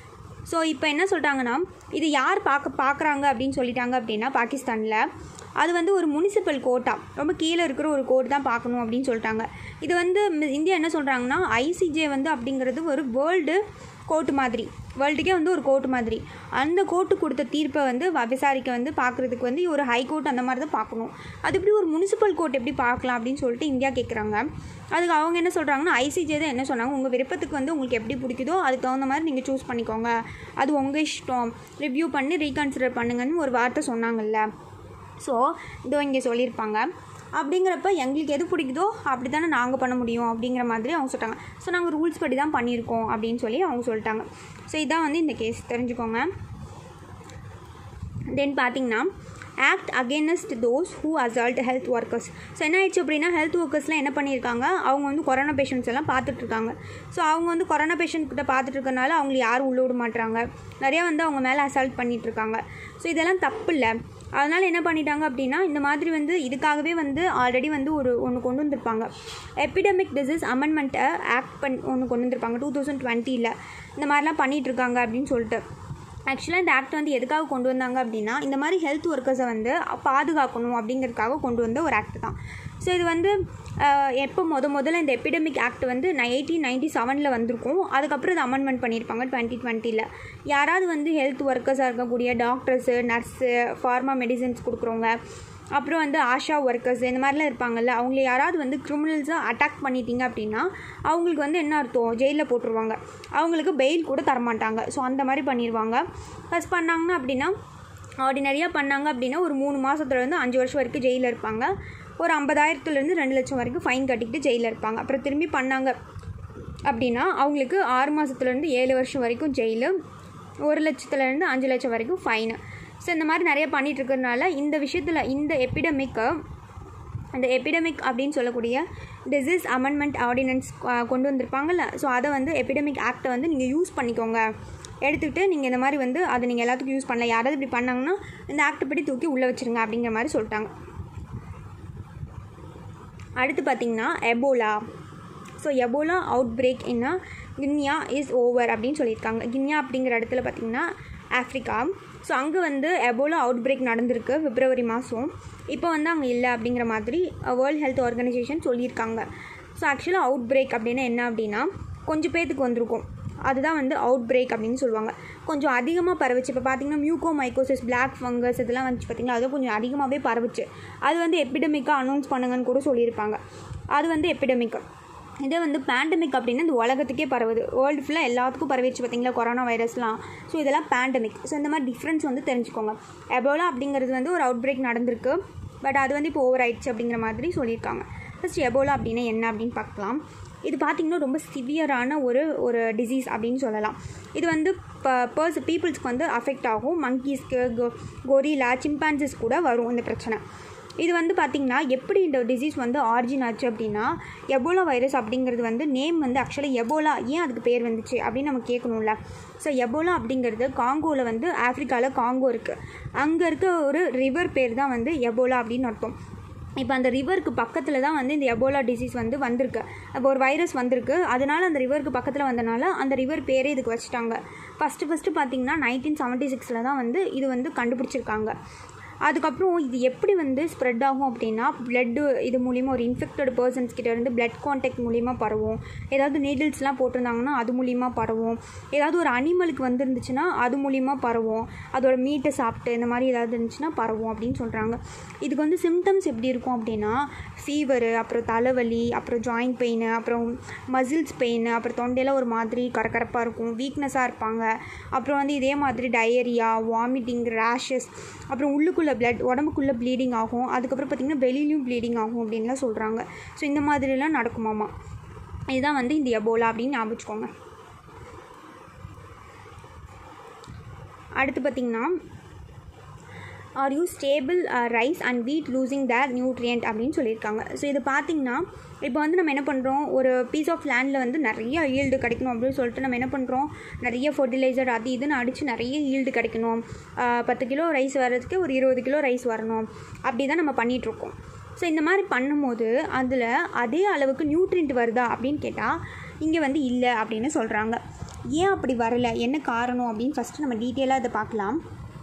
ஸோ இப்போ என்ன சொல்லிட்டாங்கன்னா இது யார் பார்க்க பார்க்குறாங்க அப்படின்னு சொல்லிட்டாங்க அப்படின்னா பாகிஸ்தானில் அது வந்து ஒரு முனிசிபல் கோர்ட்டாக ரொம்ப கீழே இருக்கிற ஒரு கோர்ட் தான் பார்க்கணும் அப்படின்னு சொல்லிட்டாங்க. இது வந்து இந்தியா என்ன சொல்கிறாங்கன்னா ஐசிஜே வந்து அப்படிங்கிறது ஒரு வேர்ல்டு கோர்ட்டு மாதிரி, வேர்ல்டுக்கே வந்து ஒரு கோர்ட்டு மாதிரி, அந்த கோர்ட்டு கொடுத்த தீர்ப்பை வந்து விசாரிக்க வந்து பார்க்குறதுக்கு வந்து ஒரு ஹை கோர்ட் அந்த மாதிரி தான் பார்க்கணும், அது எப்படி ஒரு முனிசிபல் கோர்ட் எப்படி பார்க்கலாம் அப்படின்னு சொல்லிட்டு இந்தியா கேட்குறாங்க. அதுக்கு அவங்க என்ன சொல்கிறாங்கன்னா ஐசிஜே தான் என்ன சொன்னாங்க, உங்கள் விருப்பத்துக்கு வந்து உங்களுக்கு எப்படி பிடிக்குதோ அதுக்கு தகுந்த மாதிரி நீங்கள் சூஸ் பண்ணிக்கோங்க, அது உங்கள் இஷ்டம், ரிவ்யூ பண்ணி ரீகன்சிடர் பண்ணுங்கன்னு ஒரு வார்த்தை சொன்னாங்கல்ல. ஸோ இதோ இங்கே சொல்லியிருப்பாங்க. அப்படிங்கிறப்ப எங்களுக்கு எது பிடிக்குதோ அப்படி தானே நாங்கள் பண்ண முடியும் அப்படிங்கிற மாதிரி அவங்க சொல்லிட்டாங்க. ஸோ நாங்கள் ரூல்ஸ் படி தான் பண்ணியிருக்கோம் அப்படின்னு சொல்லி அவங்க சொல்லிட்டாங்க. ஸோ இதான் வந்து இந்த கேஸ், தெரிஞ்சுக்கோங்க. தென் பார்த்திங்கன்னா act against those who assault health workers. So என்ன ஆயிடுச்சு அப்படின்னா ஹெல்த் ஒர்க்கர்ஸ்லாம் என்ன பண்ணியிருக்காங்க, அவங்க வந்து கொரோனா பேஷண்ட்ஸ் எல்லாம் பார்த்துட்ருக்காங்க. ஸோ அவங்க வந்து கொரோனா பேஷண்ட் கிட்ட பார்த்துட்டு இருக்கனால அவங்களை யாரும் உள்ள விட மாட்டுறாங்க, நிறையா வந்து அவங்க மேலே அசால்ட் பண்ணிகிட்ருக்காங்க. ஸோ இதெல்லாம் தப்பு இல்லை. அதனால் என்ன பண்ணிட்டாங்க அப்படின்னா இந்த மாதிரி வந்து இதுக்காகவே வந்து ஆல்ரெடி வந்து ஒரு ஒன்று கொண்டு வந்திருப்பாங்க, எபிடமிக் டிசீஸ் அமெண்ட்மெண்ட் ஆக்ட் பண் ஒன்று கொண்டு வந்திருப்பாங்க டூ தௌசண்ட் டுவெண்ட்டியில் இந்த மாதிரிலாம் பண்ணிகிட்ருக்காங்க அப்படின்னு சொல்லிட்டு. ஆக்சுவலாக இந்த ஆக்ட் வந்து எதுக்காக கொண்டு வந்தாங்க அப்படின்னா இந்த மாதிரி ஹெல்த் ஒர்க்கர்ஸை வந்து பாதுகாக்கணும் அப்படிங்கிறதுக்காக கொண்டு வந்த ஒரு ஆக்ட் தான். ஸோ இது வந்து எப்போ முத முதல்ல இந்த எபிடமிக் ஆக்ட் வந்து நான் எயிட்டீன் நைன்ட்டி செவனில் வந்திருக்கும், அதுக்கப்புறம் இது அமெண்ட்மெண்ட் பண்ணியிருப்பாங்க டுவெண்ட்டி டுவெண்ட்டியில். யாராவது வந்து ஹெல்த் ஒர்க்கர்ஸாக இருக்கக்கூடிய டாக்டர்ஸு, நர்ஸு, ஃபார்மா மெடிசன்ஸ் கொடுக்குறவங்க, அப்புறம் வந்து ஆஷா ஒர்க்கர்ஸ் இந்த மாதிரிலாம் இருப்பாங்கள்ல, அவங்கள யாராவது வந்து கிரிமினல்ஸாக அட்டாக் பண்ணிட்டீங்க அப்படின்னா அவங்களுக்கு வந்து என்ன அர்த்தம், ஜெயிலில் போட்டுருவாங்க, அவங்களுக்கு பெயில் கூட தரமாட்டாங்க. ஸோ அந்த மாதிரி பண்ணிடுவாங்க. ஃபஸ்ட் பண்ணாங்கன்னா அப்படின்னா ஆர்டினரியாக பண்ணாங்க அப்படின்னா ஒரு மூணு மாதத்துலேருந்து அஞ்சு வருஷம் வரைக்கும் ஜெயிலில் இருப்பாங்க. ஒரு ஐம்பதாயிரத்துலேருந்து ரெண்டு லட்சம் வரைக்கும் ஃபைன் கட்டிக்கிட்டு ஜெயிலில் இருப்பாங்க. அப்புறம் திரும்பி பண்ணாங்க அப்படின்னா அவங்களுக்கு ஆறு மாதத்துலேருந்து ஏழு வருஷம் வரைக்கும் ஜெயிலு, ஒரு லட்சத்துலேருந்து அஞ்சு லட்சம் வரைக்கும் ஃபைனு. ஸோ இந்த மாதிரி நிறைய பண்ணிகிட்டு இருக்கிறதுனால இந்த விஷயத்தில் இந்த எபிடமிக்கை அந்த எபிடமிக் அப்படின்னு சொல்லக்கூடிய டிசீஸ் அமெண்ட்மெண்ட் ஆர்டினன்ஸ் கொண்டு வந்திருப்பாங்கள்ல, ஸோ அதை வந்து எபிடமிக் ஆக்டை வந்து நீங்கள் யூஸ் பண்ணிக்கோங்க, எடுத்துக்கிட்டு நீங்கள் இந்த மாதிரி வந்து அதை நீங்கள் எல்லாத்துக்கும் யூஸ் பண்ணல, யாராவது இப்படி பண்ணாங்கன்னா இந்த ஆக்டை படி தூக்கி உள்ளே வச்சுருங்க அப்படிங்கிற மாதிரி சொல்லிட்டாங்க. அடுத்து பார்த்திங்கன்னா Ebola. So Ebola outbreak in Guinea is over அப்படின்னு சொல்லியிருக்காங்க. கினியா அப்படிங்கிற இடத்துல பார்த்திங்கன்னா ஆஃப்ரிக்கா. ஸோ அங்கே வந்து எபோலா அவுட் பிரேக் நடந்திருக்கு பிப்ரவரி மாதம். இப்போ வந்து அங்கே இல்லை அப்படிங்கிற மாதிரி வேர்ல்டு ஹெல்த் ஆர்கனைசேஷன் சொல்லியிருக்காங்க. ஸோ ஆக்சுவலாக அவுட் பிரேக் அப்படின்னா என்ன அப்படின்னா கொஞ்சம் பேத்துக்கு வந்திருக்கும், அதுதான் வந்து அவுட் பிரேக் அப்படின்னு சொல்லுவாங்க. கொஞ்சம் அதிகமாக பரவுச்சு. இப்போ பார்த்திங்கன்னா மியூகோ மைக்கோசிஸ், பிளாக் ஃபங்கஸ் இதெல்லாம் வந்துச்சு பார்த்திங்கன்னா அது கொஞ்சம் அதிகமாகவே பரவுச்சு. அது வந்து எபிடமிக்காக அனௌன்ஸ் பண்ணுங்கன்னு கூட சொல்லியிருப்பாங்க. அது வந்து எபிடமிக். இதே வந்து பேண்டமிக் அப்படின்னா இந்த உலகத்துக்கே பரவுது, வேர்ல்டு ஃபுல்லாக எல்லாத்துக்கும் பரவிடுச்சு பார்த்திங்களா கொரோனா வைரஸ்லாம். ஸோ இதெல்லாம் பேண்டமிக். ஸோ இந்த மாதிரி டிஃப்ரென்ஸ் வந்து தெரிஞ்சுக்கோங்க. எபோலா அப்படிங்கிறது வந்து ஒரு அவுட் பிரேக் நடந்திருக்கு, பட் அது வந்து இப்போ ஓவர் ஆயிடுச்சு அப்படிங்கிற மாதிரி சொல்லியிருக்காங்க. ஃபஸ்ட் எபோலா அப்படின்னா என்ன அப்படின்னு பார்க்கலாம். இது பார்த்திங்கன்னா ரொம்ப சிவியரான ஒரு ஒரு டிசீஸ் அப்படின்னு சொல்லலாம். இது வந்து இப்போ பர்ஸ் பீப்புள்ஸ்க்கு வந்து அஃபெக்ட் ஆகும். மங்கீஸ்க்கு, கோ கொரிலா, சிம்பான்சிஸ் கூட வரும் இந்த பிரச்சனை. இது வந்து பார்த்திங்கன்னா எப்படி இந்த டிசீஸ் வந்து ஆரிஜின் ஆச்சு அப்படின்னா எபோலா வைரஸ் அப்படிங்கிறது வந்து நேம் வந்து ஆக்சுவலாக எபோலா ஏன் அதுக்கு பேர் வந்துச்சு அப்படின்னு நம்ம கேட்கணும்ல. ஸோ எபோலா அப்படிங்கிறது காங்கோவில் வந்து ஆஃப்ரிக்காவில் காங்கோ இருக்குது, அங்கே இருக்க ஒரு ரிவர் பேர் தான் வந்து எபோலா அப்படின்னு அர்த்தம். இப்போ அந்த ரிவருக்கு பக்கத்தில் தான் வந்து இந்த எபோலா டிசீஸ் வந்து வந்திருக்கு. இப்போ ஒரு வைரஸ் வந்திருக்கு, அதனால் அந்த ரிவருக்கு பக்கத்தில் வந்தனால அந்த ரிவர் பேரே இதுக்கு வச்சுட்டாங்க. ஃபஸ்ட்டு ஃபஸ்ட்டு பார்த்திங்கன்னா நைன்டீன் செவன்ட்டி சிக்ஸில் தான் வந்து இது வந்து கண்டுபிடிச்சிருக்காங்க. அதுக்கப்புறம் இது எப்படி வந்து ஸ்ப்ரெட் ஆகும் அப்படின்னா பிளட்டு இது மூலிமா ஒரு இன்ஃபெக்டட் பர்சன்ஸ் கிட்ட இருந்து பிளட் கான்டாக்ட் மூலிமா பரவும், ஏதாவது நீடில்ஸ்லாம் போட்டிருந்தாங்கன்னா அது மூலிமா பரவும், ஏதாவது ஒரு அனிமலுக்கு வந்துருந்துச்சுன்னா அது மூலிமா பரவும், அதோட மீட்டை சாப்பிட்டு இந்த மாதிரி ஏதாவது இருந்துச்சுன்னா பரவும் அப்படின்னு சொல்கிறாங்க. இதுக்கு வந்து சிம்டம்ஸ் எப்படி இருக்கும் அப்படின்னா ஃபீவரு, அப்புறம் தலைவலி, அப்புறம் ஜாயிண்ட் பெயின், அப்புறம் மசில்ஸ் பெயின், அப்புறம் தொண்டையில் ஒரு மாதிரி கரகரப்பாக இருக்கும், வீக்னஸாக இருப்பாங்க, அப்புறம் வந்து இதே மாதிரி டயரியா, வாமிட்டிங், ரேஷஸ், அப்புறம் உள்ளுக்குள்ளே பிளட் உடம்புக்குள்ளே ப்ளீடிங் ஆகும், அதுக்கப்புறம் பார்த்திங்கன்னா வெளியிலையும் ப்ளீடிங் ஆகும் அப்படின்லாம் சொல்கிறாங்க. ஸோ இந்த மாதிரிலாம் நடக்குமாமா. இதுதான் வந்து இந்த எபோலா அப்படின்னு ஞாபகம் வச்சுக்கோங்க. அடுத்து பார்த்திங்கன்னா are you staple rice and wheat losing their nutrient அப்படின்னு சொல்லியிருக்காங்க. ஸோ இது பார்த்திங்கன்னா இப்போ வந்து நம்ம என்ன பண்ணுறோம், ஒரு பீஸ் ஆஃப் லேண்டில் வந்து நிறைய ஈல்டு கிடைக்கணும் அப்படின்னு சொல்லிட்டு நம்ம என்ன பண்ணுறோம், நிறைய ஃபர்டிலைசர் அது இதுன்னு அடித்து நிறைய ஈல்டு கிடைக்கணும், பத்து கிலோ ரைஸ் வர்றதுக்கு ஒரு இருபது கிலோ ரைஸ் வரணும், அப்படி தான் நம்ம பண்ணிகிட்ருக்கோம். ஸோ இந்த மாதிரி பண்ணும்போது அதில் அதே அளவுக்கு நியூட்ரியன்ட் வருதா அப்படின்னு கேட்டால் இங்கே வந்து இல்லை அப்படின்னு சொல்கிறாங்க. ஏன் அப்படி வரலை, என்ன காரணம் அப்படின்னு ஃபஸ்ட்டு நம்ம டீட்டெயிலாக இதை பார்க்கலாம்.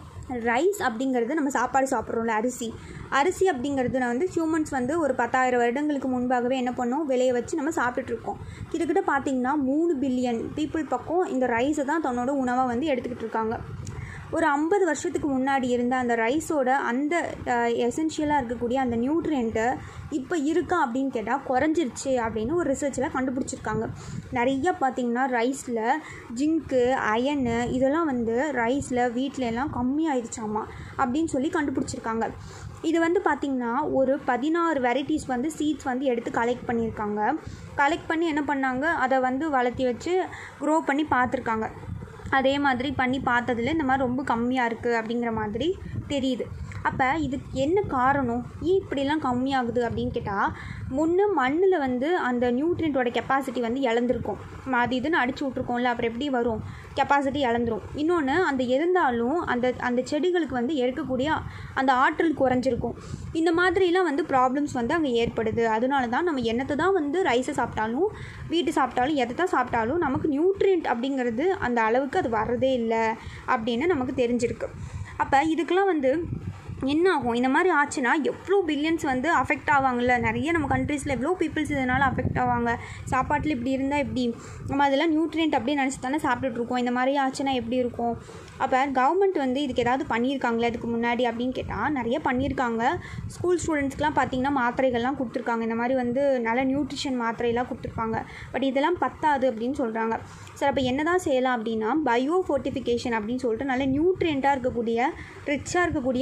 ரைஸ் அப்படிங்கிறது நம்ம சாப்பாடு சாப்பிட்றோம்ல, அரிசி அரிசி அப்படிங்கிறது வந்து ஹியூமன்ஸ் வந்து ஒரு பத்தாயிரம் வருடங்களுக்கு முன்பாகவே என்ன பண்ணோம், விளைய வச்சு நம்ம சாப்பிட்டுட்ருக்கோம். கிட்டத்தட்ட பார்த்திங்கன்னா மூணு பில்லியன் பீப்புள் பக்கம் இந்த ரைஸை தான் தன்னோட உணவாக வந்து எடுத்துக்கிட்டு இருக்காங்க. ஒரு ஐம்பது வருஷத்துக்கு முன்னாடி இருந்த அந்த ரைஸோட அந்த எசென்ஷியலாக இருக்கக்கூடிய அந்த நியூட்ரியண்ட்டு இப்போ இருக்கா அப்படின்னு கேட்டால் குறைஞ்சிருச்சு அப்படின்னு ஒரு ரிசர்ச்சில் கண்டுபிடிச்சிருக்காங்க. நிறைய பார்த்திங்கன்னா ரைஸில் ஜிங்க்கு, அயனு இதெல்லாம் வந்து ரைஸில் வீட்டில் எல்லாம் கம்மியாயிடுச்சாமா அப்படின்னு சொல்லி கண்டுபிடிச்சிருக்காங்க. இது வந்து பார்த்திங்கன்னா ஒரு பதினாறு வெரைட்டிஸ் வந்து சீட்ஸ் வந்து எடுத்து கலெக்ட் பண்ணியிருக்காங்க. கலெக்ட் பண்ணி என்ன பண்ணாங்க, அதை வந்து வளர்த்தி வச்சு க்ரோ பண்ணி பார்த்துருக்காங்க. அதே மாதிரி பண்ணி பார்த்ததில் இந்த மாதிரி ரொம்ப கம்மியாக இருக்குது அப்படிங்கிற மாதிரி தெரியுது. அப்போ இதுக்கு என்ன காரணம், ஏன் இப்படிலாம் கம்மியாகுது அப்படின்னு கேட்டால் முன்னே மண்ணில் வந்து அந்த நியூட்ரியண்ட்டோட கெப்பாசிட்டி வந்து இழந்திருக்கும். அது இதுன்னு அடிச்சு விட்ருக்கோம்ல, அப்புறம் எப்படி வரும், கெப்பாசிட்டி இழந்துரும். இன்னொன்று அந்த இருந்தாலும் அந்த அந்த செடிகளுக்கு வந்து எடுக்கக்கூடிய அந்த ஆற்றல் குறைஞ்சிருக்கும். இந்த மாதிரிலாம் வந்து ப்ராப்ளம்ஸ் வந்து அங்கே ஏற்படுது. அதனால தான் நம்ம என்னத்தை தான் வந்து ரைஸை சாப்பிட்டாலும் வீட்டு சாப்பிட்டாலும் எதை தான் சாப்பிட்டாலும் நமக்கு நியூட்ரியண்ட் அப்படிங்கிறது அந்த அளவுக்கு அது வர்றதே இல்லை அப்படின்னு நமக்கு தெரிஞ்சிருக்கு. அப்போ இதுக்கெலாம் வந்து என்ன ஆகும், இந்த மாதிரி ஆச்சுன்னா எவ்வளோ பில்லியன்ஸ் வந்து அஃபெக்ட் ஆவாங்கள்ல, நிறைய நம்ம கண்ட்ரீஸில் எவ்வளோ பீப்புள்ஸ் இதனால் அஃபெக்ட் ஆவாங்க. சாப்பாட்டில் இப்படி இருந்தால் எப்படி, நம்ம அதெல்லாம் நியூட்ரியன்ட் அப்படியே நினச்சி தானே சாப்பிட்டுட்ருக்கோம். இந்த மாதிரி ஆச்சுன்னா எப்படி இருக்கும். அப்போ கவர்மெண்ட் வந்து இதுக்கு ஏதாவது பண்ணியிருக்காங்களே இதுக்கு முன்னாடி அப்படின்னு கேட்டால் நிறைய பண்ணியிருக்காங்க. ஸ்கூல் ஸ்டூடெண்ட்ஸ்க்குலாம் பார்த்திங்கன்னா மாத்திரைகள்லாம் கொடுத்துருக்காங்க, இந்த மாதிரி வந்து நல்ல நியூட்ரிஷன் மாத்திரையெல்லாம் கொடுத்துருப்பாங்க. பட் இதெல்லாம் பத்தாது அப்படின்னு சொல்கிறாங்க. சரி, அப்போ என்ன தான் செய்யலாம் அப்படின்னா பயோ ஃபோர்ட்டிஃபிகேஷன் அப்படின்னு சொல்லிட்டு நல்ல நியூட்ரியண்ட்டாக இருக்கக்கூடிய ரிச்சாக இருக்கக்கூடிய மைக்ரோ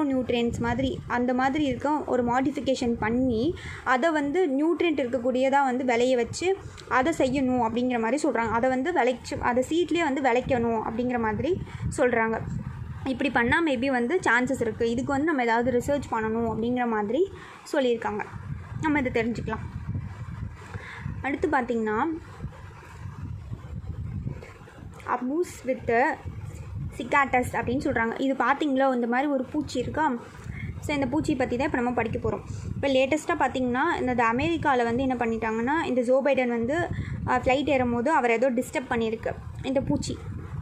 நியூட்ரியன்ஸ் மாதிரி அந்த மாதிரி இருக்க ஒரு மாடிஃபிகேஷன் பண்ணி அதை வந்து நியூட்ரியன்ட் இருக்கக்கூடியதாக வந்து விளைய வச்சு அதை செய்யணும் அப்படிங்கிற மாதிரி சொல்கிறாங்க. அதை வந்து விளைச்சி அதை சீட்லேயே வந்து விளைக்கணும் அப்படிங்கிற மாதிரி சொல்கிறாங்க. இப்படி பண்ணால் மேபி வந்து சான்சஸ் இருக்குது. இதுக்கு வந்து நம்ம ஏதாவது ரிசர்ச் பண்ணணும் அப்படிங்கிற மாதிரி சொல்லியிருக்காங்க. நம்ம இதை தெரிஞ்சுக்கலாம். அடுத்து பார்த்திங்கன்னா அபூஸ் வித் சிகாட்டஸ் அப்படின்னு சொல்கிறாங்க. இது பார்த்திங்களோ இந்த மாதிரி ஒரு பூச்சி இருக்கா. ஸோ இந்த பூச்சி பற்றி தான் இப்போ நம்ம படிக்க போகிறோம். இப்போ லேட்டஸ்ட்டாக பார்த்திங்கன்னா இந்த அமெரிக்காவில் வந்து என்ன பண்ணிட்டாங்கன்னா இந்த ஜோ பைடன் வந்து ஃப்ளைட் ஏறும்போது அவர் ஏதோ டிஸ்டர்ப் பண்ணியிருக்கு இந்த பூச்சி.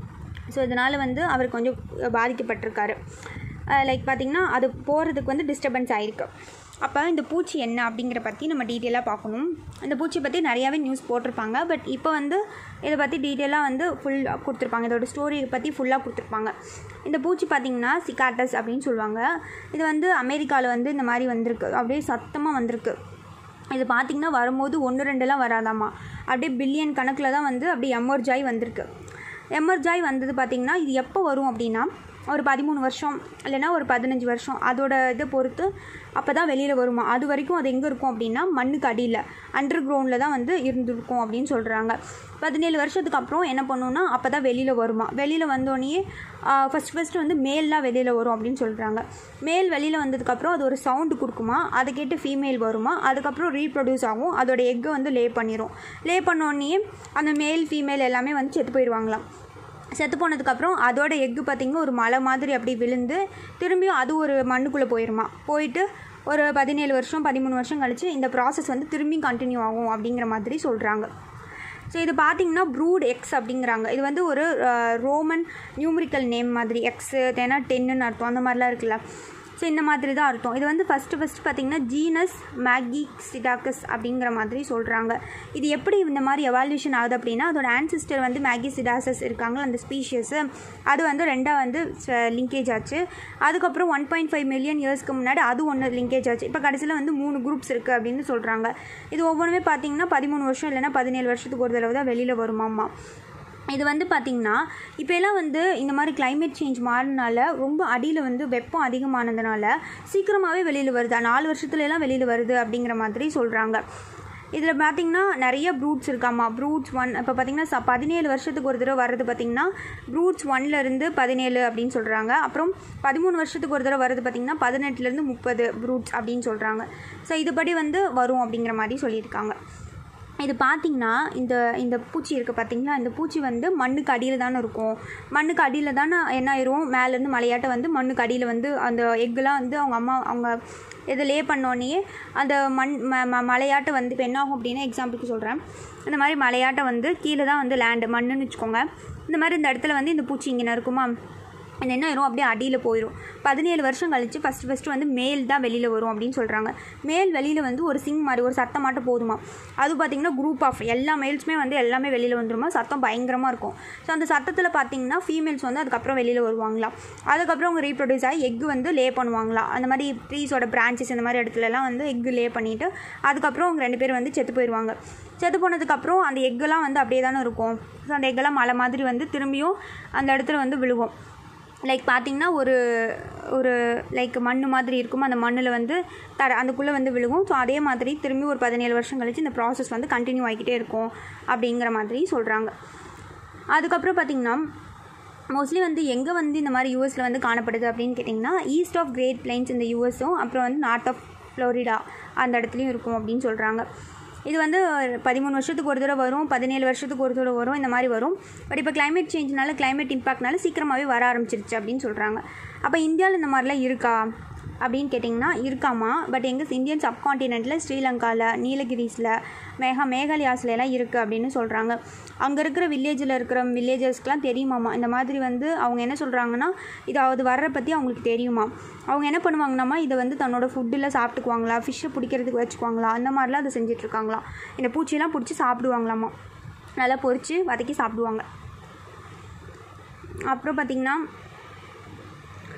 ஸோ இதனால் வந்து அவர் கொஞ்சம் பாதிக்கப்பட்டிருக்காரு. லைக் பார்த்திங்கன்னா அது போகிறதுக்கு வந்து டிஸ்டர்பன்ஸ் ஆகிருக்கு. அப்போ இந்த பூச்சி என்ன அப்படிங்கிற பற்றி நம்ம டீட்டெயிலாக பார்க்கணும். இந்த பூச்சி பற்றி நிறையாவே நியூஸ் போட்டிருப்பாங்க. பட் இப்போ வந்து இதை பற்றி டீட்டெயிலாக வந்து ஃபுல்லாக கொடுத்துருப்பாங்க. இதோட ஸ்டோரி பற்றி ஃபுல்லாக கொடுத்துருப்பாங்க. இந்த பூச்சி பார்த்திங்கன்னா சிகாட்டஸ் அப்படின்னு சொல்லுவாங்க. இது வந்து அமெரிக்காவில் வந்து இந்த மாதிரி வந்திருக்கு. அப்படியே சத்தமாக வந்திருக்கு. இது பார்த்திங்கன்னா வரும்போது ஒன்று ரெண்டுலாம் வராதாமா, அப்படியே பில்லியன் கணக்கில் தான் வந்து அப்படியே எமர்ஜ் ஆகி வந்திருக்கு. எமர்ஜ் ஆகி வந்தது பார்த்திங்கன்னா இது எப்போ வரும் அப்படின்னா ஒரு பதிமூணு வருஷம் இல்லைனா ஒரு பதினஞ்சு வருஷம் அதோட இதை பொறுத்து அப்போ தான் வெளியில் வருமா. அது வரைக்கும் அது எங்கே இருக்கும் அப்படின்னா மண்ணுக்கு அடியில் அண்டர் கிரவுண்டில் தான் வந்து இருந்திருக்கும் அப்படின்னு சொல்கிறாங்க. பதினேழு வருஷத்துக்கு அப்புறம் என்ன பண்ணுன்னா அப்போ தான் வெளியில் வருமா. வெளியில் வந்தோடனே ஃபஸ்ட் ஃபஸ்ட்டு வந்து மேல்லாம் வெளியில் வரும் அப்படின்னு சொல்கிறாங்க. மேல் வெளியில் வந்ததுக்கப்புறம் அது ஒரு சவுண்டு கொடுக்குமா, அதை கேட்டு ஃபீமேல் வருமா. அதுக்கப்புறம் ரீப்ரொடியூஸ் ஆகும். அதோட எக்கை வந்து லே பண்ணிடும். லே பண்ணோடனே அந்த மேல் ஃபீமேல் எல்லாமே வந்து செத்து போயிடுவாங்களாம். செத்து போனதுக்கப்புறம் அதோட எக்கு பார்த்திங்கன்னா ஒரு மலை மாதிரி அப்படி விழுந்து திரும்பியும் அது ஒரு மண்ணுக்குள்ளே போயிடுமா. போயிட்டு ஒரு பதினேழு வருஷம் பதிமூணு வருஷம் கழித்து இந்த ப்ராசஸ் வந்து திரும்பியும் கண்டினியூ ஆகும் அப்படிங்கிற மாதிரி சொல்கிறாங்க. ஸோ இது பார்த்திங்கன்னா ப்ரூட் எக்ஸ் அப்படிங்கிறாங்க. இது வந்து ஒரு ரோமன் நியூமரிக்கல் நேம் மாதிரி. எக்ஸு தேனா டென்னுன்னு அர்த்தம். அந்த மாதிரிலாம் இருக்குல்ல. ஸோ இந்த மாதிரி தான் அர்த்தம். இது வந்து ஃபஸ்ட்டு ஃபஸ்ட்டு பார்த்திங்கன்னா ஜீனஸ் மேகிசிடாக்கஸ் அப்படிங்கிற மாதிரி சொல்கிறாங்க. இது எப்படி இந்த மாதிரி எவால்யூஷன் ஆகுது அப்படின்னா அதோட ஆன்சிஸ்டர் வந்து மேகிசிடாசஸ் இருக்காங்களா அந்த ஸ்பீஷியஸு, அது வந்து ரெண்டாக வந்து லிங்கேஜ் ஆச்சு. அதுக்கப்புறம் ஒன் பாயிண்ட் ஃபைவ் மில்லியன் இயர்ஸ்க்கு முன்னாடி அது ஒன்று லிங்கேஜ் ஆச்சு. இப்போ கடைசியில் வந்து மூணு குரூப்ஸ் இருக்குது அப்படின்னு சொல்கிறாங்க. இது ஒவ்வொன்றுமே பார்த்திங்கன்னா பதிமூணு வருஷம் இல்லைனா பதினேழு வருஷத்துக்கு ஒரு தடவை தான் வெளியில் வருமாம்மா. இது வந்து பார்த்திங்கன்னா இப்போ எல்லாம் வந்து இந்த மாதிரி கிளைமேட் சேஞ்ச் மாறினால ரொம்ப அடியில் வந்து வெப்பம் அதிகமானதுனால சீக்கிரமாகவே வெளியில் வருது. நாலு வருஷத்துலலாம் வெளியில் வருது அப்படிங்கிற மாதிரி சொல்கிறாங்க. இதில் பார்த்திங்கன்னா நிறைய ப்ரூட்ஸ் இருக்காமா. ப்ரூட்ஸ் ஒன் இப்போ பார்த்திங்கன்னா ச பதினேழு வருஷத்துக்கு ஒரு தடவை வர்றது பார்த்திங்கன்னா ப்ரூட்ஸ் ஒன்லேருந்து பதினேழு அப்படின்னு சொல்கிறாங்க. அப்புறம் பதிமூணு வருஷத்துக்கு ஒரு தடவை வர்றது பார்த்திங்கன்னா பதினெட்டுலேருந்து முப்பது ப்ரூட்ஸ் அப்படின்னு சொல்கிறாங்க. ஸோ இதுபடி வந்து வரும் அப்படிங்கிற மாதிரி சொல்லியிருக்காங்க. இது பார்த்திங்கன்னா இந்த இந்த பூச்சி இருக்குது பார்த்திங்களா. இந்த பூச்சி வந்து மண்ணுக்கு அடியில் தானே இருக்கும். மண்ணுக்கு அடியில் தானே என்ன ஆயிரும், மேலேருந்து மலையாட்ட வந்து மண்ணுக்கு அடியில் வந்து அந்த எக்குலாம் வந்து அவங்க அம்மா அவங்க இதை லே பண்ணோன்னே அந்த மண் ம ம மலையாட்டை வந்து இப்போ என்ன ஆகும் அப்படின்னா எக்ஸாம்பிளுக்கு சொல்கிறேன். இந்த மாதிரி மலையாட்டை வந்து கீழே தான் வந்து லேண்டு மண்ணுன்னு வச்சுக்கோங்க. இந்த மாதிரி இந்த இடத்துல வந்து இந்த பூச்சி இங்கே இருக்குமா, அது என்ன ஆயிரும் அப்படியே அடியில் போயிடும். பதினேழு வருஷம் கழித்து ஃபஸ்ட்டு ஃபஸ்ட்டு வந்து மேல் தான் வெளியில் வரும் அப்படின்னு சொல்கிறாங்க. மேல் வெளியில் வந்து ஒரு சிங் மாதிரி ஒரு சத்தம் மட்டும் போதுமா. அது பார்த்திங்கன்னா குரூப் ஆஃப் எல்லா மேல்ஸுமே வந்து எல்லாமே வெளியில் வந்துருமா. சத்தம் பயங்கரமாக இருக்கும். ஸோ அந்த சத்தத்தில் பார்த்திங்கன்னா ஃபீமேல்ஸ் வந்து அதுக்கப்புறம் வெளியில் வருவாங்களாம். அதுக்கப்புறம் அவங்க ரீப்ரொடியூஸ் ஆகி எக்கு வந்து லே பண்ணுவாங்களாம். அந்த மாதிரி ட்ரீஸோட பிரான்ச்சஸ் இந்த மாதிரி இடத்துலலாம் வந்து எக்கு லே பண்ணிவிட்டு அதுக்கப்புறம் அவங்க ரெண்டு பேர் வந்து செத்து போயிடுவாங்க. செத்து போனதுக்கப்புறம் அந்த எக்கெல்லாம் வந்து அப்படியே தானே இருக்கும். ஸோ அந்த எக்கெல்லாம் மலை மாதிரி வந்து திரும்பியும் அந்த இடத்துல வந்து விழுகும். லைக் பார்த்திங்கன்னா ஒரு ஒரு லைக் மண் மாதிரி இருக்கும். அந்த மண்ணில் வந்து தர அதுக்குள்ளே வந்து விழுகும். ஸோ அதே மாதிரி திரும்பி ஒரு பதினேழு வருஷம் கழித்து இந்த ப்ராசஸ் வந்து கண்டினியூ ஆகிக்கிட்டே இருக்கும் அப்படிங்கிற மாதிரி சொல்கிறாங்க. அதுக்கப்புறம் பார்த்திங்கன்னா மோஸ்ட்லி வந்து எங்கே வந்து இந்த மாதிரி யூஎஸில் வந்து காணப்படுது அப்படின்னு கேட்டிங்கன்னா ஈஸ்ட் ஆஃப் கிரேட் பிளைன்ஸ் இந்த யூஎஸும் அப்புறம் வந்து நார்த் ஆஃப் ஃப்ளோரிடா அந்த இடத்துலையும் இருக்கும் அப்படின்னு சொல்கிறாங்க. இது வந்து பதிமூணு வருஷத்துக்கு ஒரு தடவை வரும், பதினேழு வருஷத்துக்கு ஒரு தடவை வரும், இந்த மாதிரி வரும். பட் இப்போ கிளைமேட் சேஞ்ச்னால கிளைமேட் இம்பாக்ட்னால சீக்கிரமாகவே வர ஆரம்பிச்சிருச்சு அப்படின்னு சொல்கிறாங்க. அப்போ இந்தியாவில் இந்த மாதிரிலாம் இருக்கா அப்படின்னு கேட்டிங்கன்னா இருக்காமா. பட் எங்கள் இந்தியன் சப்கான்டினென்ட்டில் ஸ்ரீலங்காவில் நீலகிரிஸில் மேகா மேகாலயாஸ்ல எல்லாம் இருக்குது அப்படின்னு சொல்கிறாங்க. அங்கே இருக்கிற வில்லேஜில் இருக்கிற வில்லேஜர்ஸ்க்கெலாம் தெரியுமாம்மா இந்த மாதிரி வந்து அவங்க என்ன சொல்கிறாங்கன்னா இது அது வர்ற பற்றி அவங்களுக்கு தெரியுமா. அவங்க என்ன பண்ணுவாங்கன்னாமா இதை வந்து தன்னோட ஃபுட்டில் சாப்பிட்டுக்குவாங்களா, ஃபிஷ்ஷை பிடிக்கிறதுக்கு வச்சுக்குவாங்களா, அந்த மாதிரிலாம் அதை செஞ்சிட்ருக்காங்களாம். இந்த பூச்சியெல்லாம் பிடிச்சி சாப்பிடுவாங்களாம்மா. நல்லா பொரித்து வதக்கி சாப்பிடுவாங்க. அப்புறம் பார்த்திங்கன்னா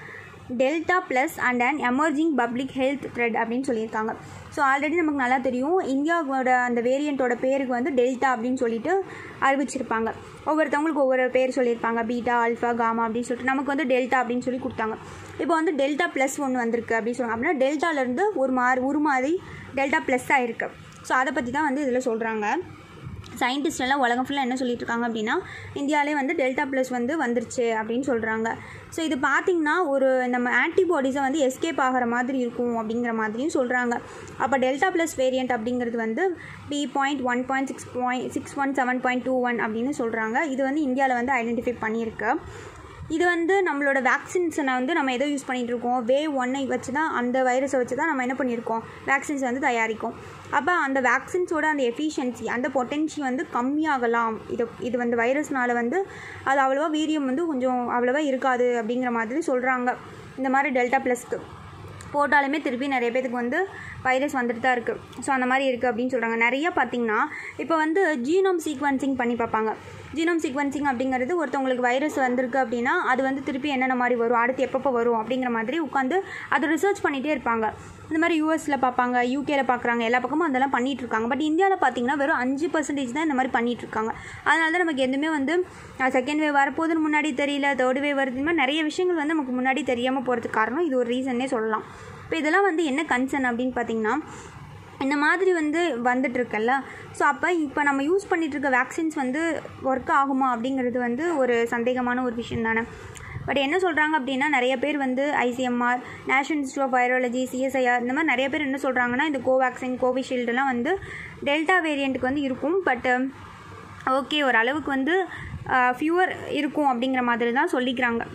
delta plus and and emerging public health threat அப்படின்னு சொல்லியிருக்காங்க. ஸோ ஆல்ரெடி நமக்கு நல்லா தெரியும், இந்தியாவோட அந்த வேரியண்ட்டோட பேருக்கு வந்து டெல்டா அப்படின்னு சொல்லிட்டு அறிவிச்சிருப்பாங்க. ஒவ்வொருத்தவங்களுக்கு ஒவ்வொரு பேர் சொல்லியிருப்பாங்க, பீட்டா, ஆல்ஃபா, காமா அப்படின்னு சொல்லிட்டு. நமக்கு வந்து டெல்டா அப்படின்னு சொல்லி கொடுத்தாங்க. இப்போ வந்து டெல்டா ப்ளஸ் ஒன்று வந்திருக்கு அப்படின்னு சொல்லுவாங்க. அப்படின்னா டெல்டாலேருந்து ஒரு மாறி ஒரு மாதிரி டெல்டா ப்ளஸ் ஆகிருக்கு. ஸோ அதை பற்றி தான் வந்து இதில் சொல்கிறாங்க. சயின்டிஸ்ட் எல்லாம் உலகம் ஃபுல்லாக என்ன சொல்லிட்டு இருக்காங்க அப்படின்னா, இந்தியாவிலே வந்து டெல்டா ப்ளஸ் வந்து வந்துருச்சு அப்படின்னு சொல்கிறாங்க. ஸோ இது பார்த்திங்கன்னா ஒரு நம்ம ஆன்டிபாடிஸை வந்து எஸ்கேப் ஆகிற மாதிரி இருக்கும் அப்படிங்கிற மாதிரியும் சொல்கிறாங்க. அப்போ டெல்டா ப்ளஸ் வேரியண்ட் அப்படிங்கிறது வந்து B point one point six point six one seven point two one அப்படின்னு சொல்கிறாங்க. இது வந்து இந்தியாவில் வந்து ஐடென்டிஃபை பண்ணியிருக்கு. இது வந்து நம்மளோட வேக்சின்ஸனை வந்து நம்ம எதோ யூஸ் பண்ணிகிட்ருக்கோம். வேவ் ஒன்னை வச்சு தான், அந்த வைரஸை வச்சு தான் நம்ம என்ன பண்ணியிருக்கோம், வேக்சின்ஸ் வந்து தயாரிக்கும். அப்போ அந்த வேக்சின்ஸோட அந்த எஃபிஷியன்சி, அந்த பொட்டென்ஷி வந்து கம்மியாகலாம். இது இது வந்து வைரஸ்னால் வந்து அது அவ்வளோவா வீரியம் வந்து கொஞ்சம் அவ்வளோவா இருக்காது அப்படிங்கிற மாதிரி சொல்கிறாங்க. இந்த மாதிரி டெல்டா ப்ளஸ்க்கு போட்டாலுமே திருப்பி நிறைய பேருக்கு வந்து வைரஸ் வந்துட்டு தான் இருக்குது. ஸோ அந்த மாதிரி இருக்குது அப்படின்னு சொல்கிறாங்க. நிறையா பார்த்திங்கன்னா இப்போ வந்து ஜீனோம் சீக்வன்சிங் பண்ணி பார்ப்பாங்க. ஜீனோம் சீக்வன்சிங் அப்படிங்கிறது ஒருத்தவங்களுக்கு வைரஸ் வந்திருக்கு அப்படின்னா அது வந்து திருப்பி என்னென்ன மாதிரி வரும், அடுத்து எப்பப்போ வரும் அப்படிங்கிற மாதிரி உட்காந்து அதை ரிசர்ச் பண்ணிகிட்டே இருப்பாங்க. இந்த மாதிரி யூஎஸில் பார்ப்பாங்க, யூகேல பார்க்குறாங்க, எல்லா பக்கமும் அதெல்லாம் பண்ணிகிட்டு இருக்காங்க. பட் இந்தியாவில் பார்த்திங்கன்னா வெறும் அஞ்சு பர்சன்டேஜ் தான் இந்த மாதிரி பண்ணிகிட்டு இருக்காங்க. அதனால தான் நமக்கு எதுவுமே வந்து செகண்ட் வேவ் வரப்போகுதுன்னு முன்னாடி தெரியல, தேர்ட் வேவ் வருது, இந்த மாதிரி நிறைய விஷயங்கள் வந்து நமக்கு முன்னாடி தெரியாமல் போகிறதுக்கு காரணம் இது ஒரு ரீசன்னே சொல்லலாம். இப்போ இதெல்லாம் வந்து என்ன கன்சர்ன் அப்படின்னு பார்த்திங்கன்னா, இந்த மாதிரி வந்து வந்துட்டுருக்கல்ல. ஸோ அப்போ இப்போ நம்ம யூஸ் பண்ணிகிட்ருக்க வேக்சின்ஸ் வந்து ஒர்க் ஆகுமா அப்படிங்கிறது வந்து ஒரு சந்தேகமான ஒரு விஷயம் தானே. பட் என்ன சொல்கிறாங்க அப்படின்னா, நிறைய பேர் வந்து ICMR, national institute of virology, CSIR, இந்த மாதிரி நிறைய பேர் என்ன சொல்கிறாங்கன்னா, இந்த கோவேக்சின், கோவிஷீல்டெல்லாம் வந்து டெல்டா வேரியண்ட்டுக்கு வந்து இருக்கும். பட் ஓகே, ஒரு அளவுக்கு வந்து ஃபியூவர் இருக்கும் அப்படிங்கிற மாதிரி தான் சொல்லிக்கிறாங்க.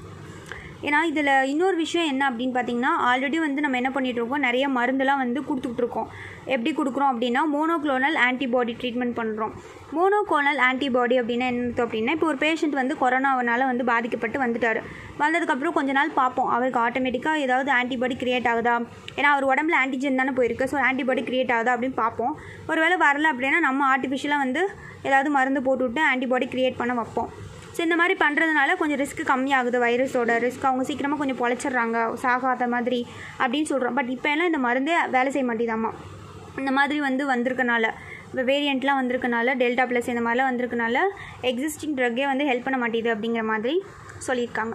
ஏன்னா இதில் இன்னொரு விஷயம் என்ன அப்படின்னு பார்த்திங்கன்னா, ஆல்ரெடி வந்து நம்ம என்ன பண்ணிகிட்ருக்கோம், நிறைய மருந்தெல்லாம் வந்து கொடுத்துட்ருக்கோம். எப்படி கொடுக்குறோம் அப்படின்னா, மோனோக்ளோனல் ஆன்டிபாடி ட்ரீட்மெண்ட் பண்ணுறோம். மோனோக்ளோனல் ஆன்டிபாடி அப்படின்னா என்ன அப்படின்னா, இப்போ ஒரு பேஷண்ட் வந்து கொரோனாவனால் வந்து பாதிக்கப்பட்டு வந்துட்டார். வந்ததுக்கப்புறம் கொஞ்ச நாள் பார்ப்போம், அவருக்கு ஆட்டோமேட்டிக்காக ஏதாவது ஆன்டிபாடி க்ரியேட் ஆகுதா, ஏன்னா அவர் உடம்புல ஆன்டிஜன் தானே போயிருக்கு. ஸோ ஆன்டிபாடி க்ரியேட் ஆகுதா அப்படின்னு பார்ப்போம். ஒரு வேளை வரல அப்படின்னா நம்ம ஆர்டிஃபிஷியலாக வந்து ஏதாவது மருந்து போட்டுவிட்டு ஆன்டிபாடி க்ரியேட் பண்ண வைப்போம். ஸோ இந்த மாதிரி பண்ணுறதுனால கொஞ்சம் ரிஸ்க் கம்மியாகுது, வைரஸோட ரிஸ்க். அவங்க சீக்கிரமாக கொஞ்சம் பொழைச்சிட்றாங்க, சாகாத மாதிரி அப்படின்னு சொல்கிறோம். பட் இப்போ எல்லாம் இந்த மருந்தே வேலை செய்ய மாட்டேதாம்மா. இந்த மாதிரி வந்து வந்திருக்கனால, இப்போ வேரியண்ட்லாம் வந்திருக்கனால, டெல்டா ப்ளஸ் இந்த மாதிரிலாம் வந்திருக்கனால எக்ஸிஸ்டிங் ட்ரக்கே வந்து ஹெல்ப் பண்ண மாட்டேது அப்படிங்கிற மாதிரி சொல்லியிருக்காங்க.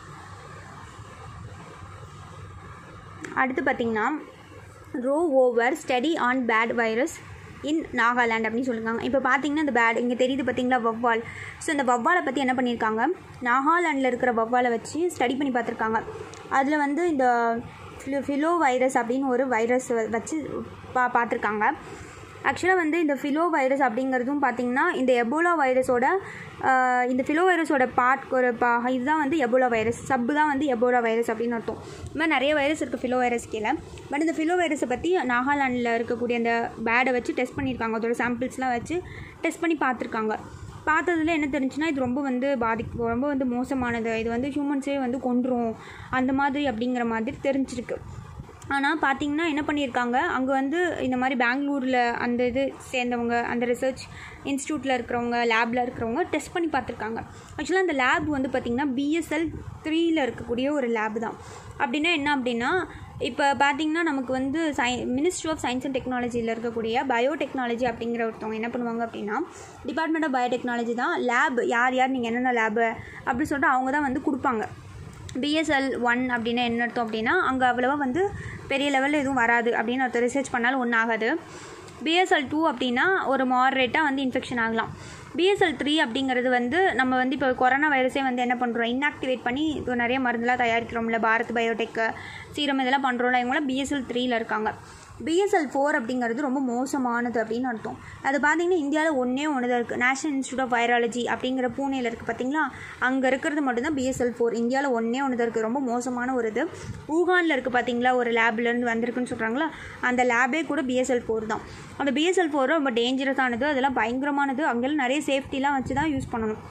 அடுத்து பார்த்திங்கன்னா, row over study on bat virus in Nagaland அப்படின்னு சொல்லியிருக்காங்க. இப்போ பார்த்தீங்கன்னா இந்த பேட் இங்கே தெரியுது பார்த்தீங்களா, வவ்வால். ஸோ இந்த வவ்வாலை பற்றி என்ன பண்ணியிருக்காங்க, நாகாலாண்டில் இருக்கிற வவ்வாலை வச்சு ஸ்டடி பண்ணி பார்த்துருக்காங்க. அதில் வந்து இந்த ஃபிலோ ஃபிலோ வைரஸ் அப்படின்னு ஒரு வைரஸ் வச்சு பா பார்த்துருக்காங்க. ஆக்சுவலாக வந்து இந்த ஃபிலோ வைரஸ் அப்படிங்கிறதும் பார்த்திங்கன்னா இந்த எபோலா வைரஸோட இந்த ஃபிலோ வைரஸோட பார்ட் ஒரு பா இதுதான் வந்து எபோலா வைரஸ், சப்பு தான் வந்து எபோலா வைரஸ் அப்படின்னு அர்த்தம். இந்த மாதிரி நிறைய வைரஸ் இருக்குது ஃபிலோ வைரஸ் கீழே. பட் இந்த ஃபிலோ வைரஸை பற்றி நாகாலாண்டில் இருக்கக்கூடிய அந்த பேடை வச்சு டெஸ்ட் பண்ணியிருக்காங்க. அதோட சாம்பிள்ஸ்லாம் வச்சு டெஸ்ட் பண்ணி பார்த்துருக்காங்க. பார்த்ததுல என்ன தெரிஞ்சுன்னா, இது ரொம்ப வந்து பாதிக்கு ரொம்ப வந்து மோசமானது, இது வந்து ஹியூமன்ஸே வந்து கொன்றும் அந்த மாதிரி அப்படிங்கிற மாதிரி தெரிஞ்சிருக்கு. ஆனால் பார்த்திங்கன்னா என்ன பண்ணியிருக்காங்க, அங்கே வந்து இந்த மாதிரி பெங்களூரில் அந்த இது சேர்ந்தவங்க, அந்த ரிசர்ச் இன்ஸ்டியூட்டில் இருக்கிறவங்க, லேபில் இருக்கிறவங்க டெஸ்ட் பண்ணி பார்த்துருக்காங்க. ஆக்சுவலாக அந்த லேப் வந்து பார்த்திங்கன்னா பிஎஸ்எல் த்ரீயில் இருக்கக்கூடிய ஒரு லேப் தான். அப்படின்னா என்ன அப்படின்னா, இப்போ பார்த்திங்கன்னா நமக்கு வந்து சை மினிஸ்ட்ரி ஆஃப் சயின்ஸ் அண்ட் டெக்னாலஜியில் இருக்கக்கூடிய பயோடெக்னாலஜி அப்படிங்கிற ஒருத்தவங்க என்ன பண்ணுவாங்க அப்படின்னா, டிபார்ட்மெண்ட் ஆஃப் பயோடெக்னாலஜி தான் லேப், யார் யார் நீங்கள் என்னென்ன லேபு அப்படின்னு சொல்லிட்டு அவங்க தான் வந்து கொடுப்பாங்க. பிஎஸ்எல் ஒன் அப்படின்னா என்ன அர்த்தம் அப்படின்னா, அங்கே அவ்வளோவா வந்து பெரிய லெவலில் எதுவும் வராது அப்படின்னு ஒருத்தர் ரிசர்ச் பண்ணாலும் ஒன்றும் ஆகாது. பிஎஸ்எல் டூ அப்படின்னா ஒரு மாடரேட்டாக வந்து இன்ஃபெக்ஷன் ஆகலாம். பிஎஸ்எல் த்ரீ அப்படிங்கிறது வந்து நம்ம வந்து இப்போ கொரோனா வைரஸே வந்து என்ன பண்ணுறோம், இன்ஆக்டிவேட் பண்ணி இப்போ நிறைய மருந்துலாம் தயாரிக்கிறோம்ல, பாரத் பயோடெக்கு, சீரம் இதெல்லாம் பண்ணுறோம்ல, இவங்களாம் பிஎஸ்எல் த்ரீயில் இருக்காங்க. பிஎஸ்எல் ஃபோர் அப்படிங்கிறது ரொம்ப மோசமானது அப்படின்னு அர்த்தம். அது பார்த்திங்கன்னா இந்தியாவில் ஒன்றே ஒன்று தான் இருக்குது, நேஷனல் இன்ஸ்டியூட் ஆஃப் வைரலஜி அப்படிங்கிற பூனேயில் இருக்குது பார்த்திங்களா, அங்கே இருக்கிறது மட்டும்தான் பிஎஸ்எல் ஃபோர். இந்தியாவில் ஒன்றே ஒன்று தான் இருக்குது, ரொம்ப மோசமான ஒரு இது. ஊகானில் இருக்குது பார்த்திங்களா, ஒரு லேப்லேருந்து வந்திருக்குன்னு சொல்கிறாங்களா, அந்த லேபே கூட பிஎஸ்எல் ஃபோர் தான். அந்த பிஎஸ்எல் ஃபோர் ரொம்ப டேஞ்சரஸானது, அதெல்லாம் பயங்கரமானது. அங்கெல்லாம் நிறைய சேஃப்டிலாம் வச்சு தான் யூஸ் பண்ணணும்.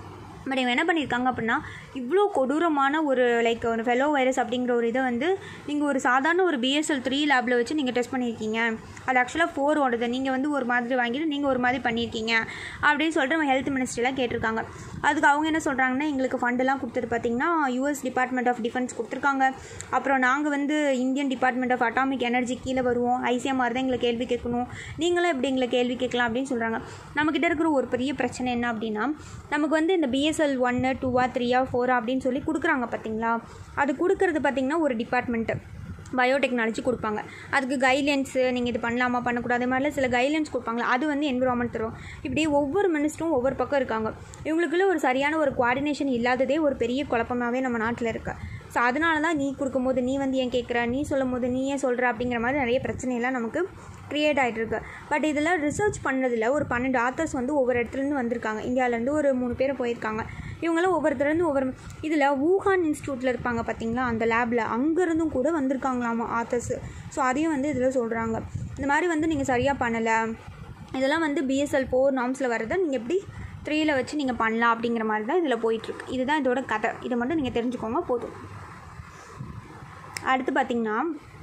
பட் இவங்க என்ன பண்ணியிருக்காங்க அப்படின்னா இவ்வளோ கொடூரமான ஒரு லைக் ஒரு ஃபெலோ வைரஸ் அப்படிங்கிற ஒரு இதை வந்து நீங்கள் ஒரு சாதாரண ஒரு பிஎஸ்எல் த்ரீ லேபில் வச்சு நீங்கள் டெஸ்ட் பண்ணியிருக்கீங்க. அது ஆக்சுவலாக ஃபோர் ஓடுது, நீங்கள் வந்து ஒரு மாதிரி வாங்கிட்டு நீங்கள் ஒரு மாதிரி பண்ணியிருக்கீங்க அப்படின்னு சொல்லிட்டு நம்ம ஹெல்த் மினிஸ்ட்ரிலாம் கேட்டிருக்காங்க. அதுக்கு அவங்க என்ன சொல்கிறாங்கன்னா, எங்களுக்கு ஃபண்டெல்லாம் கொடுத்துட்டு பார்த்தீங்கன்னா யூஎஸ் டிபார்ட்மெண்ட் ஆஃப் டிஃபென்ஸ் கொடுத்துருக்காங்க. அப்புறம் நாங்கள் வந்து Indian department of atomic energy கீழே வருவோம், ஐசிஎம்ஆர் தான் எங்களை கேள்வி கேட்கணும், நீங்களும் எப்படி எங்களை கேள்வி கேட்கலாம் அப்படின்னு சொல்கிறாங்க. நம்மக்கிட்ட இருக்கிற ஒரு பெரிய பிரச்சனை என்ன அப்படின்னா, நமக்கு வந்து இந்த பிஎஸ்எல் ஒன்று டூவா த்ரீயா ஃபோரா அப்படின்னு சொல்லி கொடுக்குறாங்க பார்த்தீங்களா. அது கொடுக்குறது பார்த்திங்கன்னா ஒரு டிபார்ட்மெண்ட்டு பயோடெக்னாலஜி கொடுப்பாங்க. அதுக்கு கைட்லைன்ஸு நீங்கள் இது பண்ணலாமா பண்ணக்கூடாது, அது மாதிரிலாம் சில கைட்லைன்ஸ் கொடுப்பாங்களா. அது வந்து என்விரான்மெண்ட் தரும். இப்படி ஒவ்வொரு மினிஸ்டரும் ஒவ்வொரு பக்கம் இருக்காங்க. இவங்களுக்குள்ள ஒரு சரியான ஒரு கோஆர்டினேஷன் இல்லாததே ஒரு பெரிய குழப்பமாகவே நம்ம நாட்டில் இருக்குது. ஸோ அதனால தான் நீ கொடுக்கும்போது நீ வந்து ஏன் கேட்குற, நீ சொல்லும் போது நீ ஏன் சொல்கிற அப்படிங்கிற மாதிரி நிறைய பிரச்சனையெல்லாம் நமக்கு க்ரியேட் ஆகிட்டுருக்கு. பட் இதில் ரிசர்ச் பண்ணதில் ஒரு பன்னெண்டு ஆத்தர்ஸ் வந்து ஒவ்வொரு இடத்துலேருந்து வந்திருக்காங்க. இந்தியாவிலேருந்து ஒரு மூணு பேர் போயிருக்காங்க. இவங்களாம் ஒவ்வொருத்தருந்து ஒவ்வொரு இதில் வூஹான் இன்ஸ்டியூட்டில் இருப்பாங்க பார்த்தீங்களா, அந்த லேபில் அங்கேருந்தும் கூட வந்திருக்காங்களாமா ஆத்தர்ஸு. ஸோ அதையும் வந்து இதில் சொல்கிறாங்க. இந்த மாதிரி வந்து நீங்கள் சரியாக பண்ணலை, இதெல்லாம் வந்து பிஎஸ்எல் ஃபோர் நார்ம்ஸில் வரதை நீங்கள் எப்படி த்ரீயில் வச்சு நீங்கள் பண்ணலாம் அப்படிங்கிற மாதிரி தான் இதில் போயிட்டுருக்கு. இதுதான் இதோட கதை. இதை மட்டும் நீங்கள் தெரிஞ்சுக்கோங்க போதும். அடுத்து பார்த்திங்கன்னா,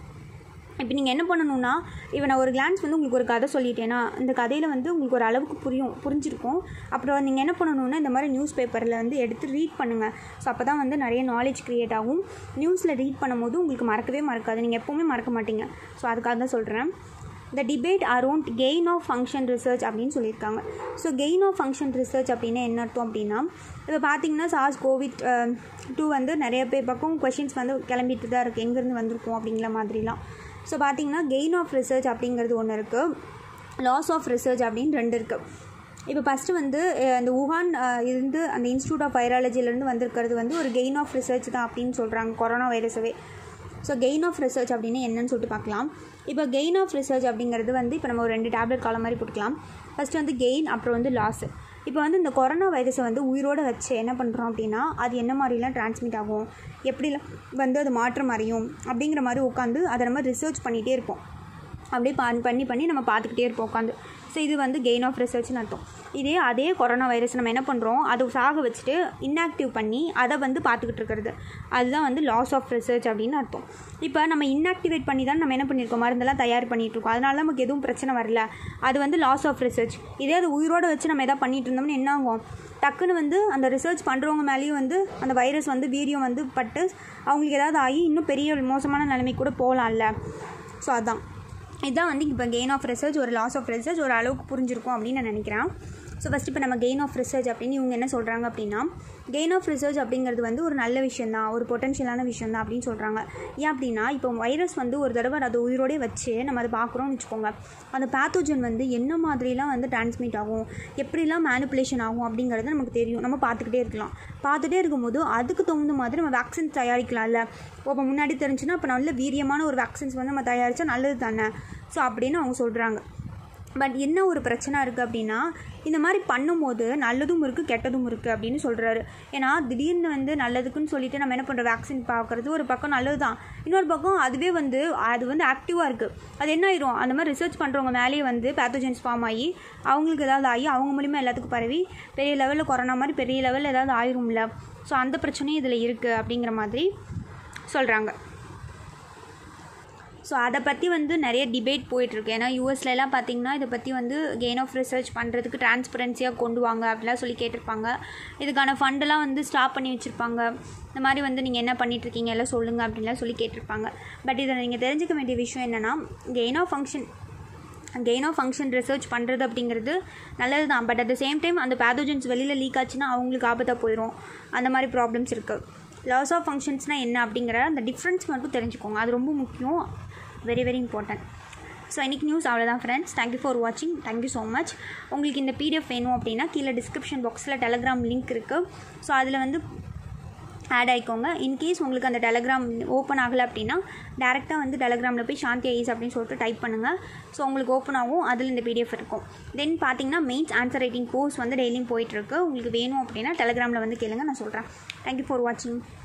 இப்போ நீங்கள் என்ன பண்ணணுன்னா, இப்போ நான் ஒரு கிளான்ஸ் வந்து உங்களுக்கு ஒரு கதை சொல்லிட்டேன்னா இந்த கதையில் வந்து உங்களுக்கு ஒரு அளவுக்கு புரியும் புரிஞ்சிருக்கும். அப்புறம் நீங்கள் என்ன பண்ணணுன்னா, இந்த மாதிரி நியூஸ் பேப்பரில் வந்து எடுத்து ரீட் பண்ணுங்கள். ஸோ அப்போ தான் வந்து நிறைய நாலேஜ் க்ரியேட் ஆகும். நியூஸில் ரீட் பண்ணும்போது உங்களுக்கு மறக்கவே மறக்காது, நீங்கள் எப்போவுமே மறக்க மாட்டீங்க. ஸோ அதுக்காக தான் சொல்கிறேன். The debate around gain of function research அப்படின்னு சொல்லியிருக்காங்க. So gain of function research அப்படின்னா என்ன அர்த்தம் அப்படின்னா, இப்போ பார்த்தீங்கன்னா சார்ஸ் கோவிட் டூ வந்து நிறைய பேர் பக்கம் கொஷின்ஸ் வந்து கிளம்பிட்டு தான் இருக்குது, எங்கேருந்து வந்திருக்கோம் அப்படிங்கிற மாதிரிலாம். ஸோ பார்த்தீங்கன்னா கெயின் ஆஃப் ரிசர்ச் அப்படிங்கிறது ஒன்று இருக்குது, லாஸ் ஆஃப் ரிசர்ச் அப்படின்னு ரெண்டு இருக்குது. இப்போ ஃபஸ்ட்டு வந்து அந்த வுஹான் இருந்து அந்த இன்ஸ்டியூட் ஆஃப் வைராலஜிலேருந்து வந்திருக்கிறது வந்து ஒரு கெயின் ஆஃப் ரிசர்ச் தான் அப்படின்னு சொல்கிறாங்க, கொரோனா வைரஸவே. ஸோ கெயின் ஆஃப் ரிசர்ச் அப்படின்னு என்னன்னு சொல்லிட்டு பார்க்கலாம். இப்போ கெயின் ஆஃப் ரிசர்ச் அப்படிங்கிறது வந்து இப்போ நம்ம ஒரு ரெண்டு டேப்லெட் காலம் மாதிரி போட்டுக்கலாம். ஃபஸ்ட்டு வந்து கெயின், அப்புறம் வந்து லாஸ். இப்போ வந்து இந்த கொரோனா வைரஸை வந்து உயிரோடு வச்சு என்ன பண்ணுறோம் அப்படின்னா, அது என்ன மாதிரிலாம் டிரான்ஸ்மிட் ஆகும், எப்படிலாம் வந்து அது மாற்றம் அறியும் அப்படிங்கிற மாதிரி உட்காந்து அதை நம்ம ரிசர்ச் பண்ணிகிட்டே இருப்போம். அப்படியே பா பண்ணி பண்ணி நம்ம பார்த்துக்கிட்டே இருப்போம் உட்காந்து. ஸோ இது வந்து கெயின் ஆஃப் ரிசர்ச்னு அர்த்தம். இதே அதே கொரோனா வைரஸ் நம்ம என்ன பண்ணுறோம், அதை சாக வச்சுட்டு இன்ஆக்டிவ் பண்ணி அதை வந்து பார்த்துக்கிட்டு இருக்கிறது, அதுதான் வந்து லாஸ் ஆஃப் ரிசர்ச் அப்படின்னு அர்த்தம். இப்போ நம்ம இன்ஆக்டிவேட் பண்ணி தான் நம்ம என்ன பண்ணியிருக்கோம், மருந்தெல்லாம் தயார் பண்ணிகிட்ருக்கோம், அதனால நமக்கு எதுவும் பிரச்சனை வரல, அது வந்து லாஸ் ஆஃப் ரிசர்ச். இதே அது உயிரோடு வச்சு நம்ம எதாவது பண்ணிகிட்டு இருந்தோம்னு என்ன ஆகும், டக்குன்னு வந்து அந்த ரிசர்ச் பண்ணுறவங்க மேலேயும் வந்து அந்த வைரஸ் வந்து வீரியம் வந்து பட்டு அவங்களுக்கு ஏதாவது ஆகி இன்னும் பெரிய மோசமான நிலைமை கூட போகலாம்ல. ஸோ அதுதான் இதுதான் வந்து இப்போ கெயின் ஆஃப் ரிசர்ச், ஒரு லாஸ் ஆஃப் ரிசர்ச் ஒரு அளவுக்கு புரிஞ்சிருக்கும் அப்படின்னு நான் நினைக்கிறேன். ஸோ ஃபஸ்ட் இப்போ நம்ம கெயின் ஆஃப் ரிசர்ச் அப்படின்னு இவங்க என்ன சொல்கிறாங்க அப்படின்னா, கெயின் ஆஃப் ரிசர்ச் அப்படிங்கிறது வந்து ஒரு நல்ல விஷயம் தான், ஒரு பொட்டன்ஷியலான விஷயம் தான் அப்படின்னு சொல்கிறாங்க. ஏன் அப்படின்னா, இப்போ வைரஸ் வந்து ஒரு தடவை அதை உயிரோடே வச்சு நம்ம அதை பார்க்குறோம்னு வச்சுக்கோங்க, அந்த பேத்தோஜன் வந்து என்ன மாதிரிலாம் வந்து டிரான்ஸ்மிட் ஆகும், எப்படிலாம் மேனிப்புலேஷன் ஆகும் அப்படிங்கிறது நமக்கு தெரியும். நம்ம பார்த்துக்கிட்டே இருக்கலாம். பார்த்துட்டே இருக்கும்போது அதுக்கு தகுந்த மாதிரி நம்ம வேக்சின்ஸ் தயாரிக்கலாம்ல. இப்போ முன்னாடி தெரிஞ்சுன்னா இப்போ நல்ல வீரியமான ஒரு வேக்சின்ஸ் வந்து நம்ம தயாரித்தா நல்லது தானே. ஸோ அப்படின்னு அவங்க சொல்கிறாங்க. பட் என்ன ஒரு பிரச்சனை இருக்குது அப்படின்னா, இந்த மாதிரி பண்ணும்போது நல்லதும் இருக்குது கெட்டதும் இருக்குது அப்படின்னு சொல்கிறாரு. ஏன்னா திடீர்னு வந்து நல்லதுக்குன்னு சொல்லிட்டு நம்ம என்ன பண்ணுறோம், வேக்சின் பார்க்குறது ஒரு பக்கம் நல்லது தான், இன்னொரு பக்கம் அதுவே வந்து அது வந்து ஆக்டிவாக இருக்குது, அது என்ன ஆயிரும், அந்த மாதிரி ரிசர்ச் பண்ணுறவங்க மேலேயே வந்து பேத்தோஜன்ஸ் ஃபார்ம் ஆகி அவங்களுக்கு ஏதாவது ஆகி அவங்க மூலிமா எல்லாத்துக்கும் பரவி பெரிய லெவலில் கொரோனா மாதிரி பெரிய லெவலில் ஏதாவது ஆயிரும்ல. ஸோ அந்த பிரச்சனையும் இதில் இருக்குது அப்படிங்கிற மாதிரி சொல்கிறாங்க. ஸோ அதை பற்றி வந்து நிறைய டிபேட் போயிட்டுருக்கு. ஏன்னா யூஎஸ்லலாம் பார்த்திங்கன்னா இதை பற்றி வந்து கெயின் ஆஃப் ரிசர்ச் பண்ணுறதுக்கு டிரான்ஸ்பரன்சியாக கொண்டு வாங்க அப்படிலாம் சொல்லி கேட்டிருப்பாங்க. இதுக்கான ஃபண்டெல்லாம் வந்து ஸ்டாப் பண்ணி வச்சுருப்பாங்க. இந்த மாதிரி வந்து நீங்கள் என்ன பண்ணிகிட்ருக்கீங்க எல்லாம் சொல்லுங்கள் அப்படின்லாம் சொல்லி கேட்டிருப்பாங்க. பட் இதை நீங்கள் தெரிஞ்சிக்க வேண்டிய விஷயம் என்னென்னா, gain of function gain of function research பண்ணுறது அப்படிங்கிறது நல்லது தான். But at the same time அந்த பேத்தோஜன்ஸ் வெளியில் லீக் ஆச்சுன்னா அவங்களுக்கு ஆபத்தாக போயிடும். அந்த மாதிரி ப்ராப்ளம்ஸ் இருக்குது. லாஸ் ஆஃப் ஃபங்க்ஷன்ஸ்னால் என்ன அப்படிங்கிற அந்த டிஃப்ரென்ஸ் மட்டும் தெரிஞ்சுக்கோங்க, அது ரொம்ப முக்கியம், வெரி வெரி இம்பார்ட்டன்ட். ஸோ இன்றைக்கி நியூஸ் அவ்வளோதான் ஃப்ரெண்ட்ஸ். தேங்க்யூ ஃபார் வாட்சிங். Thank you so much. உங்களுக்கு இந்த பிடிஎஃப் வேணும் அப்படின்னா கீழே டிஸ்கிரிப்ஷன் பாக்ஸில் டெலகிராம் லிங்க் இருக்குது. ஸோ அதில் வந்து ஆட் ஆகிக்கோங்க. இன்கேஸ் உங்களுக்கு அந்த டெலகிராம் ஓப்பன் ஆகலை அப்படின்னா டேரெக்டாக வந்து டெலகிராமில் போய் சாந்தி ஐஸ் அப்படின்னு சொல்லிட்டு டைப் பண்ணுங்கள். ஸோ உங்களுக்கு ஓப்பன் ஆகும், அதில் இந்த பிடிஎஃப் இருக்கும். தென் பார்த்தீங்கன்னா மெயின்ஸ் ஆன்சர் ரைட்டிங் கோர்ஸ் வந்து டெய்லியும் போயிட்டுருக்கு. உங்களுக்கு வேணும் அப்படின்னா டெலகிராமில் வந்து கேளுங்க, நான் சொல்கிறேன். தேங்க்யூ ஃபார் வாட்சிங்.